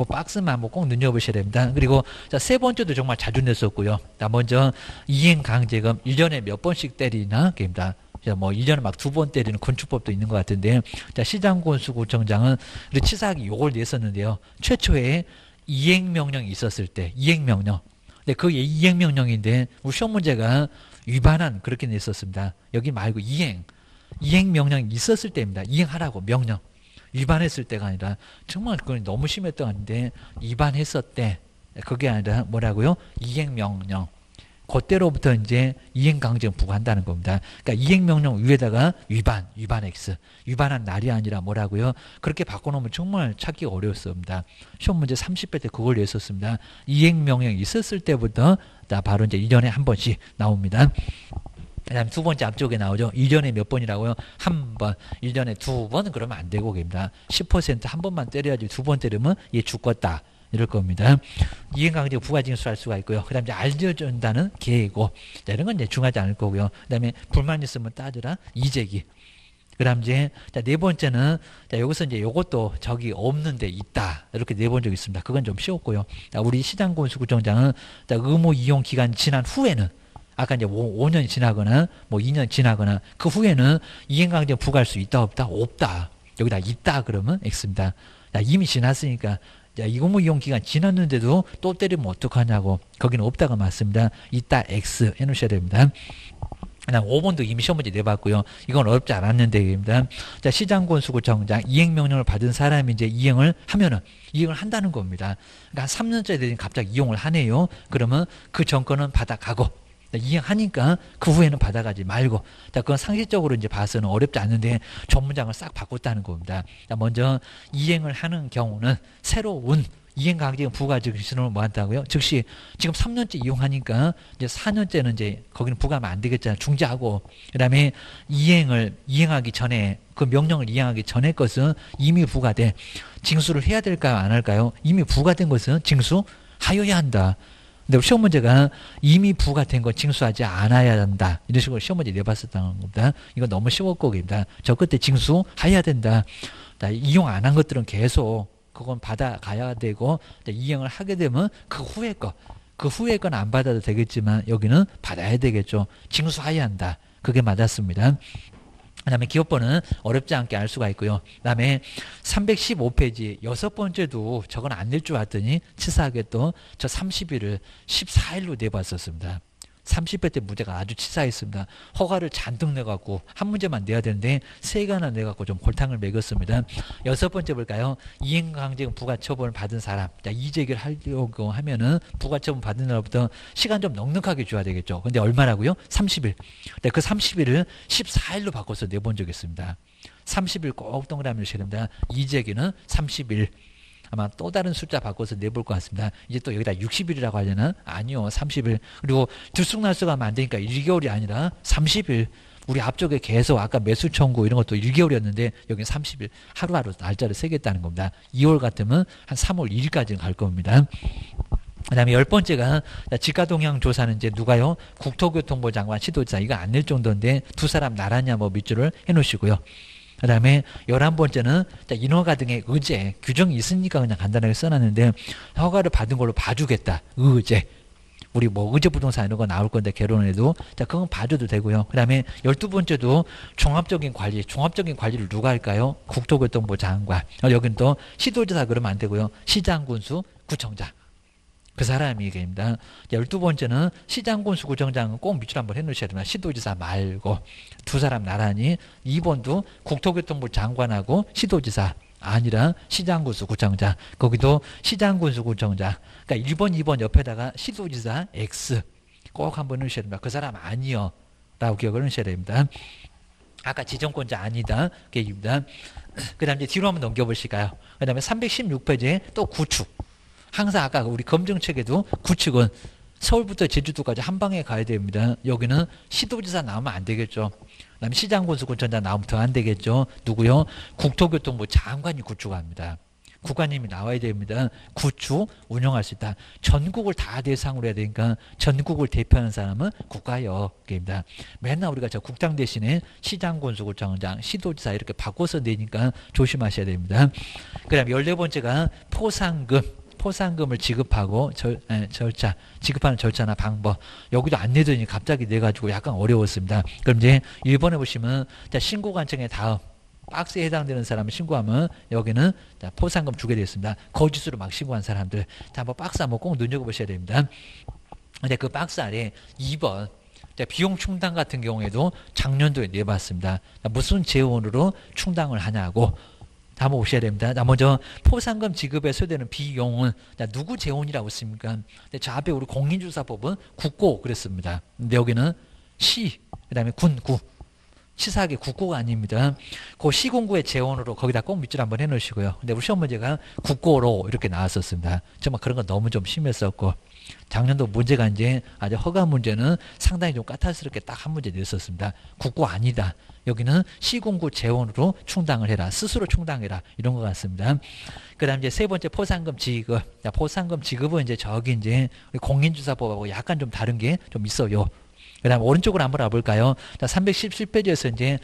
뭐 꼭 눈여보셔야 됩니다. 그리고 자, 세 번째도 정말 자주 냈었고요. 자, 먼저 이행강제금 1년에 몇 번씩 때리나? 그입니다. 뭐 1년에 막 2번 때리는 건축법도 있는 것 같은데 자 시장군수구청장은 치사하게 요걸 냈었는데요. 최초에 이행명령이 있었을 때 이행명령 근데 그 이행명령인데 우리 시험 문제가 위반한 그렇게 냈었습니다. 여기 말고 이행명령이 있었을 때입니다. 이행하라고 명령 위반했을 때가 아니라 정말 그건 너무 심했던 건데 위반했었대 그게 아니라 뭐라고요? 이행명령 그때로부터 이제 이행강제금 부과한다는 겁니다. 그러니까 이행명령 위에다가 위반 X. 위반한 날이 아니라 뭐라고요? 그렇게 바꿔놓으면 정말 찾기가 어려웠습니다. 시험 문제 30회 때 그걸 냈었습니다. 이행명령이 있었을 때부터 바로 이제 1년에 한 번씩 나옵니다. 그 다음 두 번째 앞쪽에 나오죠. 1년에 몇 번이라고요? 한 번. 1년에 2번 그러면 안 되고 그럽니다. 10% 한 번만 때려야지 2번 때리면 얘 죽었다. 이럴 겁니다. 이행강제금 부가징수할 수가 있고요. 그 다음에 알려준다는 계획이고, 자, 이런 건 이제 중요하지 않을 거고요. 그 다음에 불만 있으면 따져라 이재기. 그 다음 이제 네 번째는 자, 여기서 이제 요것도 저기 없는데 있다. 이렇게 내본 적이 있습니다. 그건 좀 쉬웠고요. 자, 우리 시장군수구청장은 의무 이용 기간 지난 후에는 아까 이제 5년 지나거나 뭐 2년 지나거나 그 후에는 이행강제금 부과할 수 있다 없다? 없다. 여기다 있다 그러면 X입니다. 자, 이미 지났으니까 자, 의무 이용 기간 지났는데도 또 때리면 어떡하냐고. 거기는 없다가 맞습니다. 있다 X 해놓으셔야 됩니다. 그다음 5번도 이미 시험 문제 내봤고요. 이건 어렵지 않았는데입니다. 자, 시장군수구청장 이행명령을 받은 사람이 이제 이행을 하면은 이행을 한다는 겁니다. 그러니까 3년째 되니 갑자기 이용을 하네요. 그러면 그 정권은 받아가고 이행하니까 그 후에는 받아가지 말고 자, 그건 상식적으로 이제 봐서는 어렵지 않은데 전문장을 싹 바꿨다는 겁니다. 자, 먼저 이행을 하는 경우는 새로운 이행강제금 부과증신을 뭐 한다고요? 즉시 지금 3년째 이용하니까 이제 4년째는 이제 거기는 부과하면 안 되겠잖아요. 중지하고 그다음에 이행하기 전에 그 명령을 이행하기 전에 것은 이미 부과돼 징수를 해야 될까요? 안 할까요? 이미 부과된 것은 징수하여야 한다. 근데 시험 문제가 이미 부가 된 건 징수하지 않아야 한다. 이런 식으로 시험 문제 내봤었다는 겁니다. 이건 너무 쉬웠고, 입니다. 저 끝에 징수해야 된다. 이용 안 한 것들은 계속 그건 받아가야 되고, 이행을 하게 되면 그 후에 건 안 받아도 되겠지만 여기는 받아야 되겠죠. 징수해야 한다. 그게 맞았습니다. 그 다음에 기업번은 어렵지 않게 알 수가 있고요. 그 다음에 315페이지 여섯 번째도 저건 안 낼 줄 알았더니 치사하게 또 저 30일을 14일로 내봤었습니다. 30회 때 문제가 아주 치사했습니다. 허가를 잔뜩 내갖고 한 문제만 내야 되는데 세 개나 내갖고 좀 골탕을 먹였습니다. 여섯 번째 볼까요? 이행강제금 부가처분을 받은 사람. 이의제기를 하려고 하면은 부가처분 받은 날부터 시간 좀 넉넉하게 줘야 되겠죠. 근데 얼마라고요? 30일. 그 30일을 14일로 바꿔서 내본 적이 있습니다. 30일 꼭 동그라미를 쳐야 됩니다. 이의제기는 30일. 아마 또 다른 숫자 바꿔서 내볼 것 같습니다. 이제 또 여기다 60일이라고 하려나? 아니요. 30일. 그리고 들쑥날쑥 하면 안 되니까 1개월이 아니라 30일. 우리 앞쪽에 계속 아까 매수 청구 이런 것도 1개월이었는데 여기는 30일. 하루하루 날짜를 세겠다는 겁니다. 2월 같으면 한 3월 1일까지는 갈 겁니다. 그 다음에 10번째가 지가동향 조사는 이제 누가요? 국토교통부 장관 시도지사. 이거 안 낼 정도인데 두 사람 나라냐 뭐 밑줄을 해놓으시고요. 그 다음에 11번째는 인허가 등의 의제, 규정이 있으니까 그냥 간단하게 써놨는데 허가를 받은 걸로 봐주겠다. 의제. 우리 뭐 의제 부동산 이런 거 나올 건데 결혼해도 그건 봐줘도 되고요. 그 다음에 12번째도 종합적인 관리를 누가 할까요? 국토교통부 장관. 여기는 또 시도지사 그러면 안 되고요. 시장군수, 구청장. 그 사람이 얘기입니다. 12번째는 시장군수 구청장은 꼭 밑줄 한번 해놓으셔야 됩니다. 시도지사 말고 두 사람 나란히. 2번도 국토교통부 장관하고 시도지사 아니라 시장군수 구청장. 거기도 시장군수 구청장. 그러니까 1번, 2번 옆에다가 시도지사 X 꼭 한번 넣으셔야 됩니다. 그 사람 아니요 라고 기억을 하셔야 됩니다. 아까 지정권자 아니다. 그 얘기입니다. 그 다음 이제 뒤로 한번 넘겨보실까요? 그 다음에 316페이지에 또 구축. 항상 아까 우리 검증책에도 구축은 서울부터 제주도까지 한 방에 가야 됩니다. 여기는 시도지사 나오면 안 되겠죠. 그다음에 시장군수구청장 나오면 더 안 되겠죠. 누구요? 국토교통부 장관이 구축합니다. 국관님이 나와야 됩니다. 구축 운영할 수 있다. 전국을 다 대상으로 해야 되니까 전국을 대표하는 사람은 국가역입니다. 맨날 우리가 저 국장 대신에 시장군수구청장, 시도지사 이렇게 바꿔서 내니까 조심하셔야 됩니다. 그 다음에 14번째가 포상금을 지급하고 지급하는 절차나 방법. 여기도 안 내더니 갑자기 내가지고 약간 어려웠습니다. 그럼 이제 1번에 보시면 신고관청의 다음 박스에 해당되는 사람을 신고하면 여기는 포상금 주게 되었습니다. 거짓으로 막 신고한 사람들. 한번 박스 한번 꼭 눈여겨보셔야 됩니다. 근데 그 박스 아래 2번 비용 충당 같은 경우에도 작년도에 내봤습니다. 무슨 재원으로 충당을 하냐고. 한번 보셔야 됩니다. 먼저 포상금 지급에 소요되는 비용은 누구 재원이라고 했습니까? 저 앞에 우리 공인주사법은 국고 그랬습니다. 근데 여기는 시, 그 다음에 군구. 치사하게 국고가 아닙니다. 그 시군구의 재원으로 거기다 꼭 밑줄 한번 해놓으시고요. 근데 우리 시험 문제가 국고로 이렇게 나왔었습니다. 정말 그런 거 너무 좀 심했었고 작년도 문제가 이제 아주 허가 문제는 상당히 좀 까탈스럽게 딱 한 문제 냈었습니다. 국고 아니다. 여기는 시군구 재원으로 충당을 해라. 스스로 충당해라. 이런 것 같습니다. 그 다음 이제 세 번째 포상금 지급. 포상금 지급은 이제 저기 이제 공인주사법하고 약간 좀 다른 게 좀 있어요. 그 다음 오른쪽으로 한번 와볼까요? 317페이지에서 이제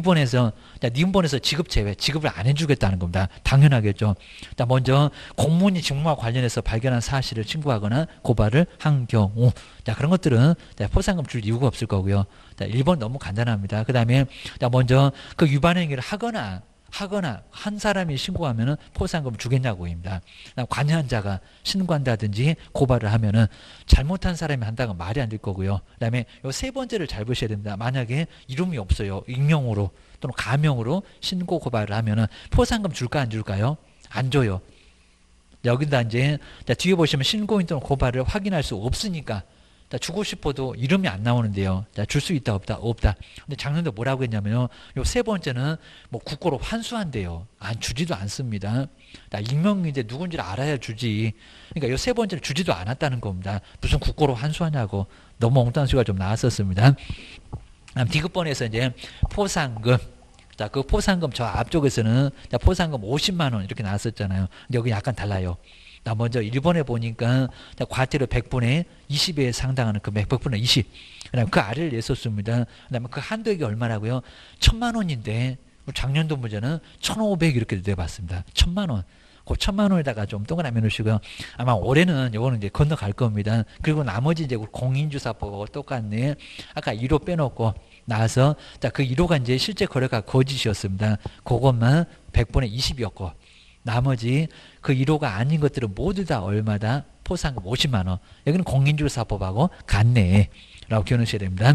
니은본에서 지급 제외, 지급을 안 해주겠다는 겁니다. 당연하겠죠. 먼저 공무원이 직무와 관련해서 발견한 사실을 신고하거나 고발을 한 경우 그런 것들은 포상금 줄 이유가 없을 거고요. 1번 너무 간단합니다. 그 다음에 먼저 그 위반 행위를 하거나 한 사람이 신고하면은 포상금 주겠냐고입니다. 관여한 자가 신고한다든지 고발을 하면은 잘못한 사람이 한다는 건 말이 안 될 거고요. 그다음에 요 세 번째를 잘 보셔야 됩니다. 만약에 이름이 없어요. 익명으로 또는 가명으로 신고 고발을 하면은 포상금 줄까 안 줄까요? 안 줘요. 여기다 이제 뒤에 보시면 신고인 또는 고발을 확인할 수 없으니까 주고 싶어도 이름이 안 나오는데요. 줄 수 있다 없다 없다. 근데 작년도 뭐라고 했냐면요. 요 세 번째는 뭐 국고로 환수한대요. 안 주지도 않습니다. 익명인데 누군지를 알아야 주지. 그러니까 요 세 번째는 주지도 않았다는 겁니다. 무슨 국고로 환수하냐고. 너무 엉뚱한 수가 좀 나왔었습니다. 디귿번에서 이제 포상금. 그 포상금 저 앞쪽에서는 포상금 50만 원 이렇게 나왔었잖아요. 근데 여기 약간 달라요. 나 먼저 1번에 보니까 과태료 100분의 20에 상당하는 금액 100분의 20. 그다음에 그 아래를 냈었습니다. 그다음에 그 한도액이 얼마라고요? 1,000만 원인데 작년도 문제는 1,500 이렇게 내봤습니다. 1,000만 원. 그 1,000만 원에다가 좀 동그라미 놓으시고요. 아마 올해는 요거는 이제 건너갈 겁니다. 그리고 나머지 이제 공인주사법하고 똑같네. 아까 1호 빼놓고 나와서 그 1호가 이제 실제 거래가 거짓이었습니다. 그것만 100분의 20이었고 나머지 그 1호가 아닌 것들은 모두 다 얼마다? 포상금 50만 원. 여기는 공인주사법하고 같네. 라고 기억하셔야 됩니다.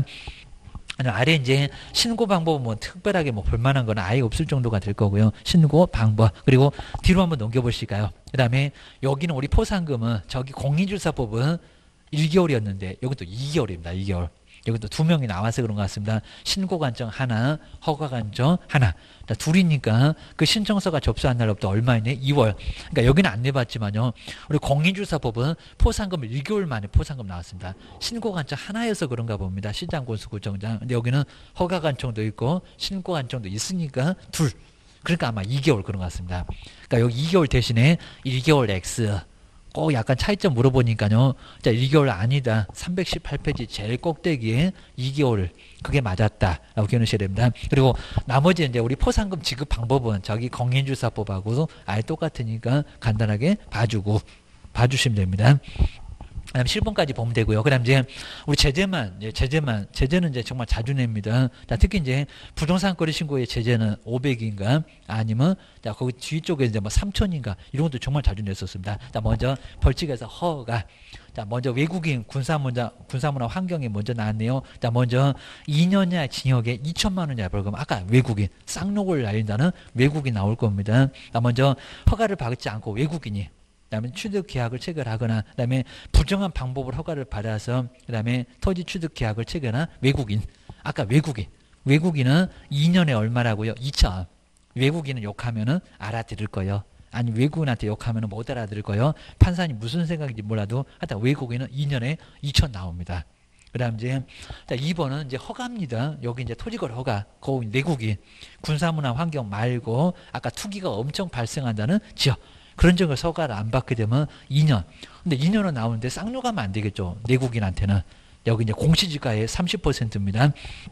아래 이제 신고 방법은 뭐 특별하게 뭐 볼만한 건 아예 없을 정도가 될 거고요. 신고 방법. 그리고 뒤로 한번 넘겨보실까요? 그 다음에 여기는 우리 포상금은 저기 공인주사법은 1개월이었는데 여기 또 2개월입니다. 2개월. 여기 또 2명이 나와서 그런 것 같습니다. 신고관청 하나, 허가관청 하나. 둘이니까 그 신청서가 접수한 날부터 얼마이네? 2월. 그러니까 여기는 안 내봤지만요. 우리 공인주사법은 포상금 1개월 만에 포상금 나왔습니다. 신고관청 하나여서 그런가 봅니다. 시장군수구청장. 근데 여기는 허가관청도 있고 신고관청도 있으니까 둘. 그러니까 아마 2개월 그런 것 같습니다. 그러니까 여기 2개월 대신에 1개월 X. 꼭 약간 차이점 물어보니까요. 자, 1개월 아니다. 318페이지 제일 꼭대기에 2개월. 그게 맞았다라고 기억하셔야 됩니다. 그리고 나머지 이제 우리 포상금 지급 방법은 저기 공인주사법하고도 아예 똑같으니까 간단하게 봐주시면 됩니다. 그다음 7번까지 보면 되고요. 그다음 이제 우리 제재는 이제 정말 자주 냅니다. 자, 특히 이제 부동산 거래 신고의 제재는 500인가 아니면 자, 거기 뒤쪽에 이제 뭐 3천인가 이런 것도 정말 자주 냈었습니다. 자, 먼저 벌칙에서 허가. 자, 먼저 외국인 군사문화 환경이 먼저 나왔네요. 자, 먼저 2년 이하 징역에 2천만 원 이하 벌금. 아까 외국인 쌍욕을 날린다는 외국인 나올 겁니다. 자, 먼저 허가를 받지 않고 외국인이 그다음에 취득 계약을 체결하거나 그다음에 부정한 방법으로 허가를 받아서 그다음에 토지 취득 계약을 체결한 외국인. 아까 외국인은 2년에 얼마라고요? 2천. 외국인은 욕하면은 알아들을 거예요. 아니 외국인한테 욕하면은 못 알아들을 거예요. 판사님 무슨 생각인지 몰라도 하여튼 외국인은 2년에 2천 나옵니다. 그다음 이제 자 2번은 이제 허가입니다. 여기 이제 토지거래 허가. 거기 내국인 군사문화 환경 말고 아까 투기가 엄청 발생한다는 지역. 그런 적을 허가를 안 받게 되면 2년. 근데 2년은 나오는데 쌍욕하면 안 되겠죠. 내국인한테는. 여기 이제 공시지가의 30%입니다.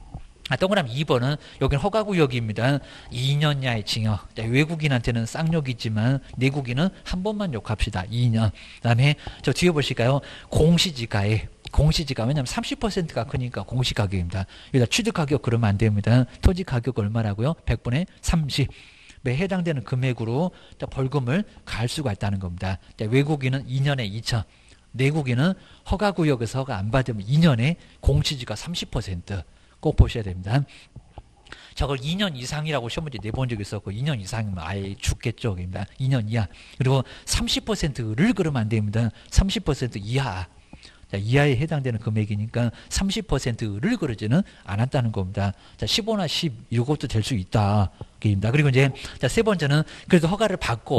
동그라미 2번은 여기는 허가구역입니다. 2년 이하의 징역. 외국인한테는 쌍욕이지만 내국인은 한 번만 욕합시다. 2년. 그 다음에 저 뒤에 보실까요? 공시지가의 왜냐하면 30%가 크니까 공시가격입니다. 여기다 취득가격 그러면 안 됩니다. 토지 가격 얼마라고요? 100분의 30. 매 해당되는 금액으로 벌금을 갈 수가 있다는 겁니다. 외국인은 2년에 2천, 내국인은 허가구역에서 허가 안 받으면 2년에 공시지가 30%꼭 보셔야 됩니다. 저걸 2년 이상이라고 시험 문제 내본 적이 있었고 2년 이상이면 아예 죽겠죠. 2년 이하. 그리고 30%를 그러면 안 됩니다. 30% 이하. 자, 이하에 해당되는 금액이니까 30%를 그러지는 않았다는 겁니다. 자, 15나 10 이것도 될 수 있다. 입니다. 그리고 이제 자, 세 번째는 그래도 허가를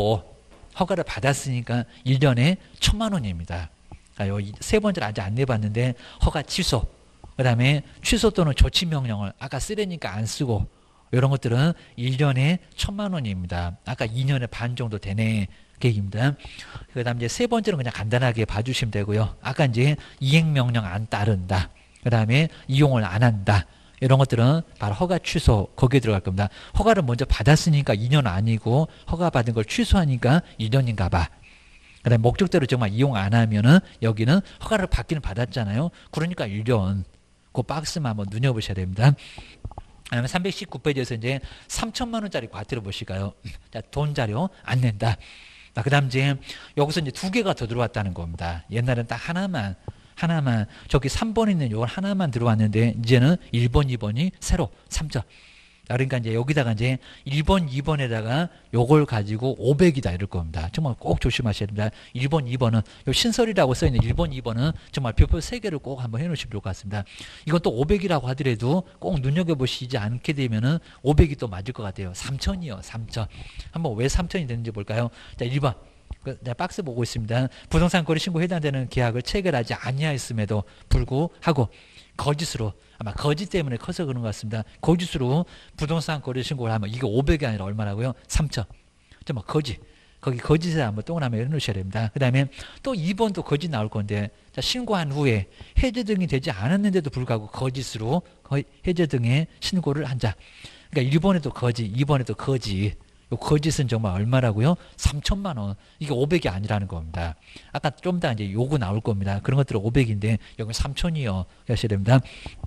받았으니까 1년에 1,000만 원입니다. 세 번째를 아직 안 내봤는데 허가 취소. 그다음에 취소 또는 조치 명령을 아까 쓰려니까 안 쓰고 이런 것들은 1년에 1,000만 원입니다. 아까 2년에 반 정도 되네. 계획입니다. 그 다음 이제 세 번째는 그냥 간단하게 봐주시면 되고요. 아까 이제 이행명령 안 따른다. 그 다음에 이용을 안 한다. 이런 것들은 바로 허가 취소 거기에 들어갈 겁니다. 허가를 먼저 받았으니까 2년 아니고 허가 받은 걸 취소하니까 2년인가 봐. 그 다음에 목적대로 정말 이용 안 하면은 여기는 허가를 받기는 받았잖아요. 그러니까 1년. 그 박스만 한번 눈여보셔야 됩니다. 그다음에 319페이지에서 이제 3천만 원짜리 과태료 보실까요? 자, 돈 자료 안 낸다. 그 다음 이제 여기서 이제 두 개가 더 들어왔다는 겁니다. 옛날엔 딱 하나만 저기 3번 있는 요걸 하나만 들어왔는데 이제는 1번, 2번이 새로 3점. 그러니까 이제 여기다가 이제 1번, 2번에다가 요걸 가지고 500이다 이럴 겁니다. 정말 꼭 조심하셔야 됩니다. 1번, 2번은 요 신설이라고 써있는 1번, 2번은 정말 표표 3개를 꼭 한번 해놓으시면 좋을 것 같습니다. 이건 또 500이라고 하더라도 꼭 눈여겨보시지 않게 되면은 500이 또 맞을 것 같아요. 3천이요, 3천. 한번 왜 3천이 되는지 볼까요? 자, 1번. 박스 보고 있습니다. 부동산 거래 신고 해당되는 계약을 체결하지 아니하였음에도 불구하고 거짓으로 아마 거짓 때문에 커서 그런 것 같습니다. 거짓으로 부동산 거래 신고를 하면 이게 500이 아니라 얼마라고요? 3천. 정말 거짓. 거기 거짓에 한번 동그라미 해놓으셔야 됩니다. 그 다음에 또 2번도 거짓 나올 건데, 자, 신고한 후에 해제 등이 되지 않았는데도 불구하고 거짓으로 해제 등의 신고를 한 자. 그러니까 1번에도 거짓, 2번에도 거짓. 요 거짓은 정말 얼마라고요? 3천만 원. 이게 500이 아니라는 겁니다. 아까 좀 더 이제 요구 나올 겁니다. 그런 것들은 500인데 여기 3천이요. 하셔야 됩니다.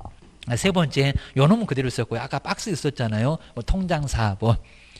세 번째, 요 놈은 그대로 썼고요. 아까 박스 있었잖아요. 뭐 통장 사본.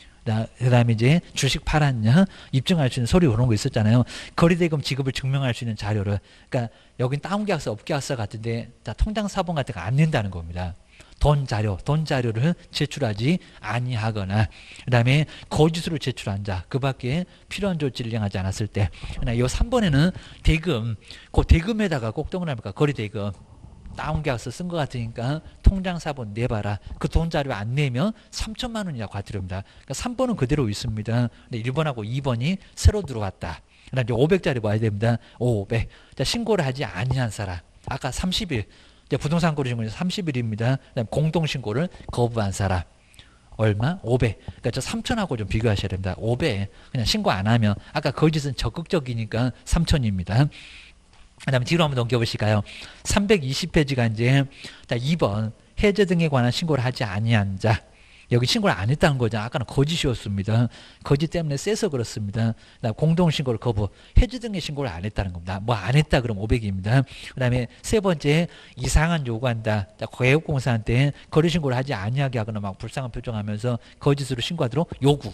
그 다음에 이제 주식 팔았냐, 입증할 수 있는 서류 이런 거 있었잖아요. 거리대금 지급을 증명할 수 있는 자료를. 그러니까 여긴 다운계약서, 업계약서 같은데, 자, 통장 사본 같은 거 안 낸다는 겁니다. 돈 자료를 제출하지 아니하거나, 그 다음에 거짓으로 제출한 자, 그 밖에 필요한 조치를 이행하지 않았을 때. 이 3번에는 대금, 그 대금에다가 꼭 동그라미가 거리대금. 다운계약서 쓴 것 같으니까 통장 사본 내봐라. 그 돈 자료 안 내면 3천만 원이라고 과태료입니다. 그러니까 3번은 그대로 있습니다. 근데 1번하고 2번이 새로 들어왔다. 그다음 이제 500짜리 봐야 됩니다. 500. 자, 신고를 하지 아니한 사람. 아까 30일. 이제 부동산 거래 신고는 30일입니다. 그다음 공동 신고를 거부한 사람. 얼마? 500. 그러니까 저 3천하고 좀 비교하셔야 됩니다. 500. 그냥 신고 안 하면 아까 거짓은 적극적이니까 3천입니다. 그 다음에 뒤로 한번 넘겨보실까요? 320페이지가 이제 2번 해제 등에 관한 신고를 하지 아니한 자. 여기 신고를 안 했다는 거죠. 아까는 거짓이었습니다. 거짓 때문에 세서 그렇습니다. 공동신고를 거부. 해제 등의 신고를 안 했다는 겁니다. 뭐 안 했다 그럼 500입니다. 그 다음에 세 번째, 이상한 요구한다. 개업공사한테 거래신고를 하지 아니하게 하거나 막 불쌍한 표정하면서 거짓으로 신고하도록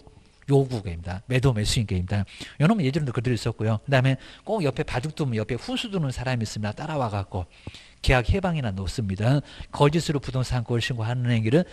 요구입니다. 매도 매수인계입니다. 이놈은 예전에도 그대로 있었고요. 그 다음에 꼭 옆에 바둑 두면 옆에 훈수 두는 사람이 있습니다. 따라와 갖고 계약 해방이나 놓습니다. 거짓으로 부동산 거래 신고하는 행위를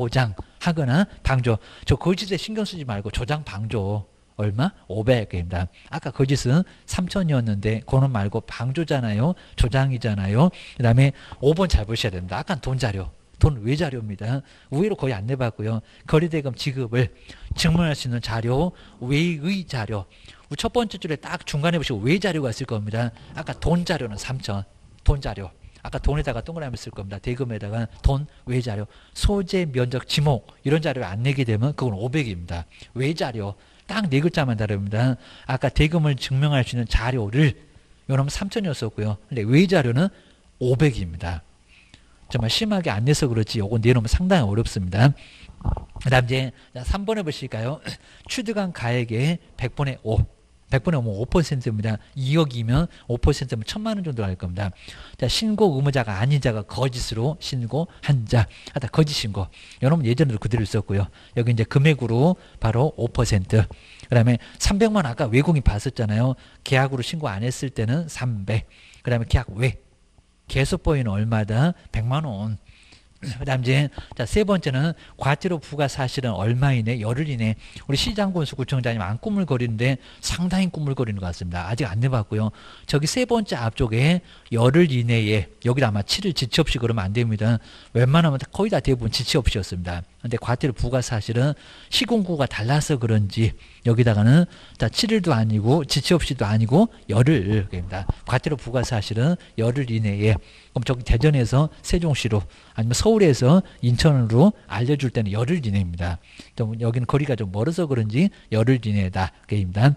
조장하거나 방조. 저 거짓에 신경 쓰지 말고 조장 방조. 얼마? 500입니다. 아까 거짓은 3천이었는데 그놈 말고 방조잖아요. 조장이잖아요. 그 다음에 5번 잘 보셔야 됩니다. 아까 돈 자료. 돈 외자료입니다. 우회로 거의 안 내봤고요. 거리대금 지급을 증명할 수 있는 자료, 외의 자료. 첫 번째 줄에 딱 중간에 보시고 외자료가 있을 겁니다. 아까 돈 자료는 3천. 돈 자료. 아까 돈에다가 동그라미 쓸 겁니다. 대금에다가 돈, 외자료. 소재, 면적, 지목 이런 자료를 안 내게 되면 그건 500입니다. 외자료. 딱 네 글자만 다릅니다. 아까 대금을 증명할 수 있는 자료를 요놈 3천이었었고요. 근데 외자료는 500입니다. 정말 심하게 안 내서 그렇지 요거 내놓으면 상당히 어렵습니다. 그 다음 이제 3번에 보실까요? 취득한 가액의 100분의 5. 100분의 5면 5%입니다. 2억이면 5%면 1,000만 원 정도 할 겁니다. 자, 신고 의무자가 아닌 자가 거짓으로 신고한 자. 하다 거짓 신고. 여러분 예전에도 그대로 있었고요. 여기 이제 금액으로 바로 5%. 그 다음에 300만 원 아까 외국인 봤었잖아요. 계약으로 신고 안 했을 때는 300. 그 다음에 계약 외. 계속보이는 얼마다? 100만 원. 그 다음 이제 세 번째는 과태료 부과 사실은 얼마 이내? 열흘 이내. 우리 시장군수 구청장님 안 꾸물거리는데 상당히 꾸물거리는 것 같습니다. 아직 안 내봤고요. 저기 세 번째 앞쪽에 열흘 이내에 여기다 아마 7일 지체 없이 그러면 안 됩니다. 웬만하면 거의 다 대부분 지체 없이였습니다. 근데 과태료 부과 사실은 시공구가 달라서 그런지 여기다가는 7일도 아니고 지체 없이도 아니고 열흘입니다. 과태료 부과 사실은 열흘 이내에. 그럼 저기 대전에서 세종시로 아니면 서울에서 인천으로 알려줄 때는 열흘 이내입니다. 여기는 거리가 좀 멀어서 그런지 열흘 이내다. 그입니다.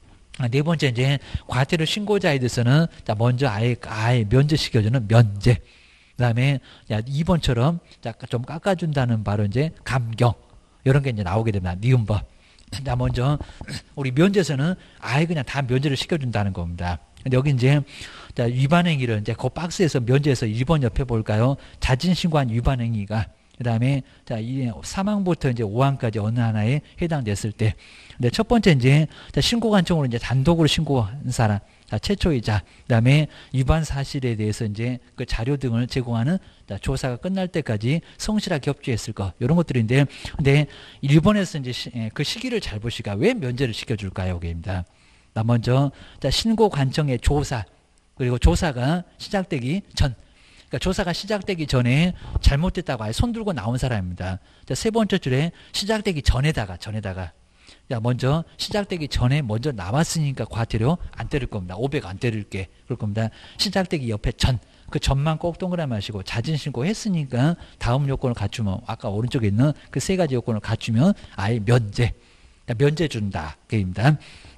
네 번째 이제 과태료 신고자에 대해서는 먼저 아예 면제시켜주는 면제. 그다음에 2번처럼 좀 깎아준다는 바로 이제 감경 이런 게 이제 나오게 됩니다. 니은법. 먼저 우리 면제에서는 아예 그냥 다 면제를 시켜준다는 겁니다. 근데 여기 이제 위반 행위를 이제 그 박스에서 면제해서 1번 옆에 볼까요? 자진 신고한 위반 행위가 그다음에 사망부터 이제 5항까지 어느 하나에 해당됐을 때. 근데 첫 번째 이제 신고 관청으로 이제 단독으로 신고한 사람. 최초이자 그다음에 위반 사실에 대해서 이제 그 자료 등을 제공하는 조사가 끝날 때까지 성실하게 협조했을 것 이런 것들인데 근데 일본에서 이제 그 시기를 잘 보시까 왜 면제를 시켜줄까요? 여기입니다. 먼저 신고 관청의 조사 그리고 조사가 시작되기 전 그러니까 조사가 시작되기 전에 잘못됐다고 아예 손 들고 나온 사람입니다. 세 번째 줄에 시작되기 전에다가 먼저 시작되기 전에 먼저 나왔으니까 과태료 안 때릴 겁니다. 500 안 때릴게. 그럴 겁니다. 시작되기 옆에 그 전만 꼭 동그라미 하시고 자진 신고했으니까 다음 요건을 갖추면 아까 오른쪽에 있는 그 세 가지 요건을 갖추면 아예 면제 준다. 그입니다.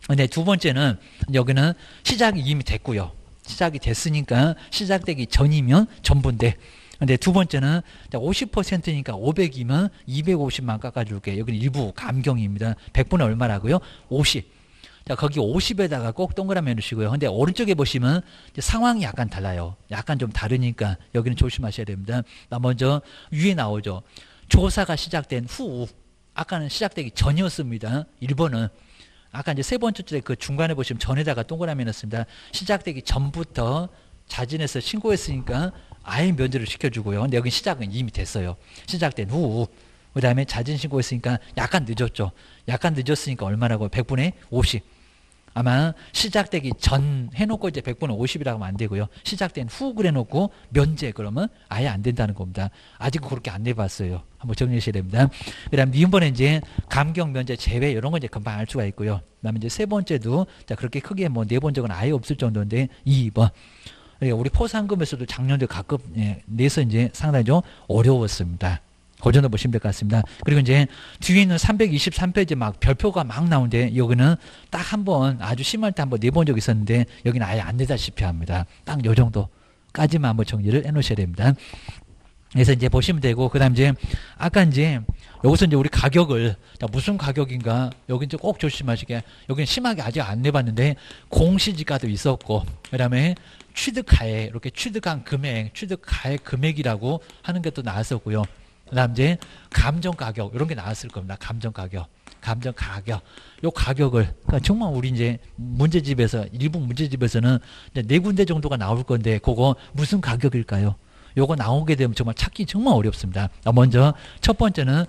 근데 두 번째는 여기는 시작이 이미 됐고요. 시작이 됐으니까 시작되기 전이면 전부인데, 근데 두 번째는 50%니까 500이면 250만 깎아줄게. 여기는 일부 감경입니다. 100분의 얼마라고요? 50. 자, 거기 50에다가 꼭 동그라미 해주시고요. 근데 오른쪽에 보시면 상황이 약간 달라요. 약간 좀 다르니까 여기는 조심하셔야 됩니다. 먼저 위에 나오죠. 조사가 시작된 후. 아까는 시작되기 전이었습니다. 1번은. 아까 이제 세 번째 줄에 그 중간에 보시면 전에다가 동그라미 해놨습니다. 시작되기 전부터 자진해서 신고했으니까 아예 면제를 시켜주고요. 근데 여기 시작은 이미 됐어요. 시작된 후. 그 다음에 자진 신고했으니까 약간 늦었죠. 약간 늦었으니까 얼마라고요? 100분의 50. 아마 시작되기 전 해놓고 이제 100분의 50이라고 하면 안 되고요. 시작된 후 그래놓고 면제 그러면 아예 안 된다는 겁니다. 아직 그렇게 안 내봤어요. 한번 정리하셔야 됩니다. 그 다음 이번에 이제 감경 면제 제외 이런 거 이제 금방 알 수가 있고요. 그 다음에 이제 세 번째도 자 그렇게 크게 뭐 내본 적은 아예 없을 정도인데 2번. 그러니까 우리 포상금에서도 작년에 가끔 내서 이제 상당히 좀 어려웠습니다. 그 정도 보시면 될 것 같습니다. 그리고 이제 뒤에 있는 323페이지 막 별표가 막 나오는데 여기는 딱 한 번 아주 심할 때 한번 내본 적이 있었는데 여기는 아예 안 내다시피 합니다. 딱 요 정도까지만 한번 정리를 해 놓으셔야 됩니다. 그래서 이제 보시면 되고, 그 다음 이제 아까 이제 여기서 이제 우리 가격을 무슨 가격인가 여기 이제 꼭 조심하시게. 여기는 심하게 아직 안 내봤는데 공시지가도 있었고, 그 다음에 취득가액 이렇게 취득한 금액, 취득가액 금액이라고 하는 게 또 나왔었고요. 그 다음 이제 감정가격 이런 게 나왔을 겁니다. 감정가격. 요 가격을 그러니까 정말 우리 이제 문제집에서 일부 문제집에서는 이제 네 군데 정도가 나올 건데 그거 무슨 가격일까요? 요거 나오게 되면 정말 찾기 정말 어렵습니다. 먼저 첫 번째는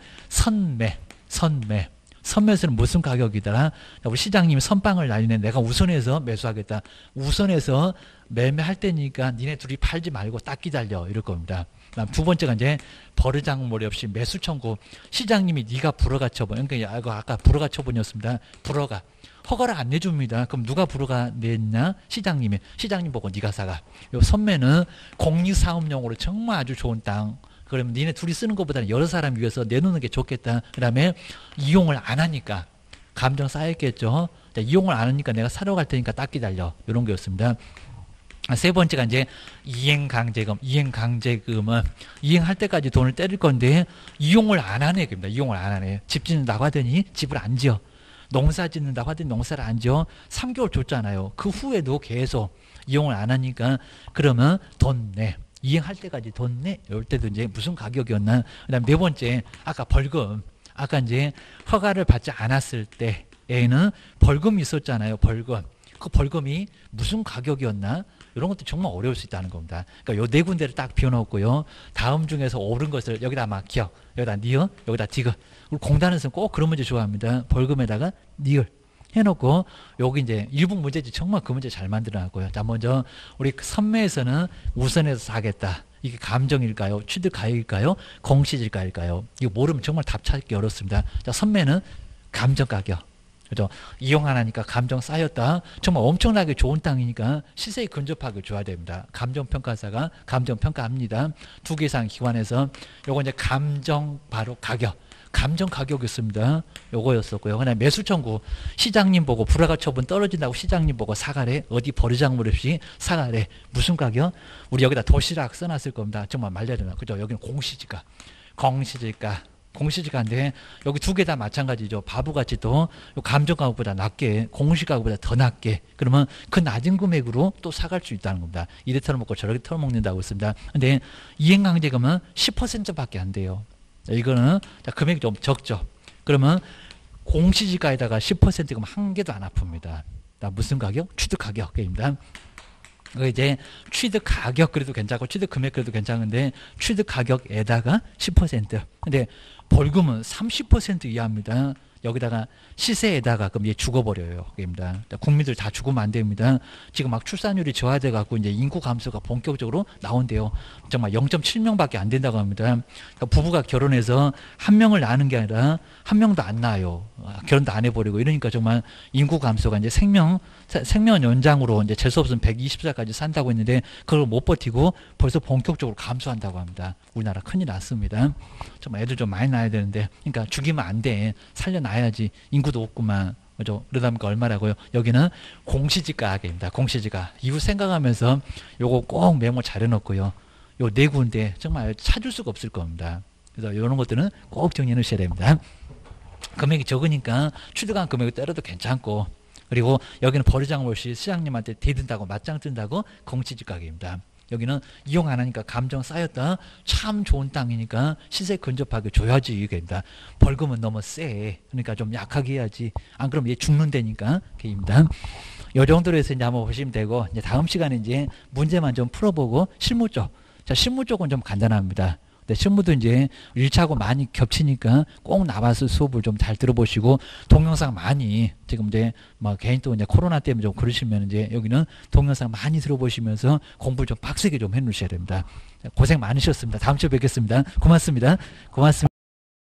선매에서는 무슨 가격이더라? 우리 시장님이 선빵을 날리네. 내가 우선해서 매수하겠다. 우선해서 매매할 때니까 니네 둘이 팔지 말고 딱 기다려. 이럴 겁니다. 그다음 두 번째가 이제 버르장머리 없이 매수 청구. 시장님이 네가 불허가 처분. 그러니까 아까 불허가 처분이었습니다. 불허가. 허가를 안 내줍니다. 그럼 누가 불허가 냈냐? 시장님이. 시장님 보고 네가 사가. 요 선매는 공리사업용으로 정말 아주 좋은 땅. 그러면 니네 둘이 쓰는 것보다는 여러 사람 위해서 내놓는 게 좋겠다. 그 다음에 이용을 안 하니까 감정 쌓였겠죠. 이용을 안 하니까 내가 사러 갈 테니까 딱 기다려. 이런 거였습니다. 세 번째가 이제 이행강제금. 이행강제금은 이행할 때까지 돈을 때릴 건데 이용을 안 하네. 그럽니다. 이용을 안 하네. 집 짓는다고 하더니 집을 안 지어. 농사 짓는다고 하더니 농사를 안 지어. 3개월 줬잖아요. 그 후에도 계속 이용을 안 하니까 그러면 돈 내. 이행할 때까지 돈 내. 이럴 때도 이제 무슨 가격이었나. 그 다음 네 번째 아까 벌금. 아까 이제 허가를 받지 않았을 때에는 벌금이 있었잖아요. 벌금. 그 벌금이 무슨 가격이었나? 이런 것도 정말 어려울 수 있다는 겁니다. 그러니까 요 네 군데를 딱 비워놓고요. 다음 중에서 옳은 것을 여기다 막 기억, 여기다 니은, 여기다 디귿. 그리고 공단에서는 꼭 그런 문제 좋아합니다. 벌금에다가 니을 해놓고 여기 이제 일부 문제지 정말 그 문제 잘 만들어놨고요. 자, 먼저 우리 선매에서는 우선해서 사겠다. 이게 감정일까요? 취득가액일까요? 공시지가일까요? 이거 모르면 정말 답 찾기 어렵습니다. 자, 선매는 감정가격. 그죠? 이용 안 하니까 감정 쌓였다. 정말 엄청나게 좋은 땅이니까 시세에 근접하게 줘야 됩니다. 감정평가사가 감정평가합니다. 2개 이상 기관에서 요거 이제 감정 바로 가격. 감정 가격이었습니다. 요거였었고요. 그다음에 매수 청구. 시장님 보고 불허가 처분 떨어진다고 시장님 보고 사가래. 어디 버르장물 없이 사가래. 무슨 가격? 우리 여기다 도시락 써놨을 겁니다. 정말 말려드나. 그죠? 여기는 공시지가. 공시지가인데 여기 두 개 다 마찬가지죠. 바보같이 또 감정가격보다 낮게 공시가격보다 더 낮게 그러면 그 낮은 금액으로 또 사갈 수 있다는 겁니다. 이래 털어먹고 저렇게 털어먹는다고 했습니다. 근데 이행강제금은 10%밖에 안 돼요. 이거는 금액이 좀 적죠. 그러면 공시지가에다가 10%면 한 개도 안 아픕니다. 무슨 가격? 취득가격입니다. 이제 취득 가격 그래도 괜찮고 취득 금액 그래도 괜찮은데 취득 가격에다가 10%. 근데 벌금은 30% 이하입니다. 여기다가 시세에다가 그럼 얘 죽어버려요. 그입니다. 국민들 다 죽으면 안 됩니다. 지금 막 출산율이 저하돼 갖고 이제 인구 감소가 본격적으로 나온대요. 정말 0.7명밖에 안 된다고 합니다. 그러니까 부부가 결혼해서 한 명을 낳는 게 아니라 한 명도 안 낳아요. 결혼도 안 해버리고 이러니까 정말 인구 감소가 이제 생명 연장으로 이제 재수 없으면 120살까지 산다고 했는데 그걸 못 버티고 벌써 본격적으로 감소한다고 합니다. 우리나라 큰일 났습니다. 정말 애들 좀 많이 낳아야 되는데 그러니까 죽이면 안 돼. 살려놔야지. 인구도 없구만. 그죠? 그러다 보니까 얼마라고요? 여기는 공시지가 하게입니다. 공시지가. 이후 생각하면서 요거 꼭 메모 잘 해놓고요. 요 네 군데 정말 찾을 수가 없을 겁니다. 그래서 이런 것들은 꼭 정리해 놓으셔야 됩니다. 금액이 적으니까 추정한 금액을 때려도 괜찮고, 그리고 여기는 버르장 월시 시장님한테 대든다고 맞짱 뜬다고 공시지 가격입니다. 여기는 이용 안 하니까 감정 쌓였다. 참 좋은 땅이니까 시세 근접하게 줘야지 이게입니다. 벌금은 너무 세. 그러니까 좀 약하게 해야지. 안 그러면 얘 죽는다니까. 그입니다. 요 정도로 해서 이제 한번 보시면 되고, 이제 다음 시간에 이제 문제만 좀 풀어보고 실무 쪽. 자, 실무 쪽은 좀 간단합니다. 근데 실무도 이제 1차하고 많이 겹치니까 꼭 나와서 수업을 좀 잘 들어보시고, 동영상 많이, 지금 이제 뭐 개인 또 이제 코로나 때문에 좀 그러시면 이제 여기는 동영상 많이 들어보시면서 공부 좀 빡세게 좀 해 놓으셔야 됩니다. 고생 많으셨습니다. 다음 주에 뵙겠습니다. 고맙습니다. 고맙습니다.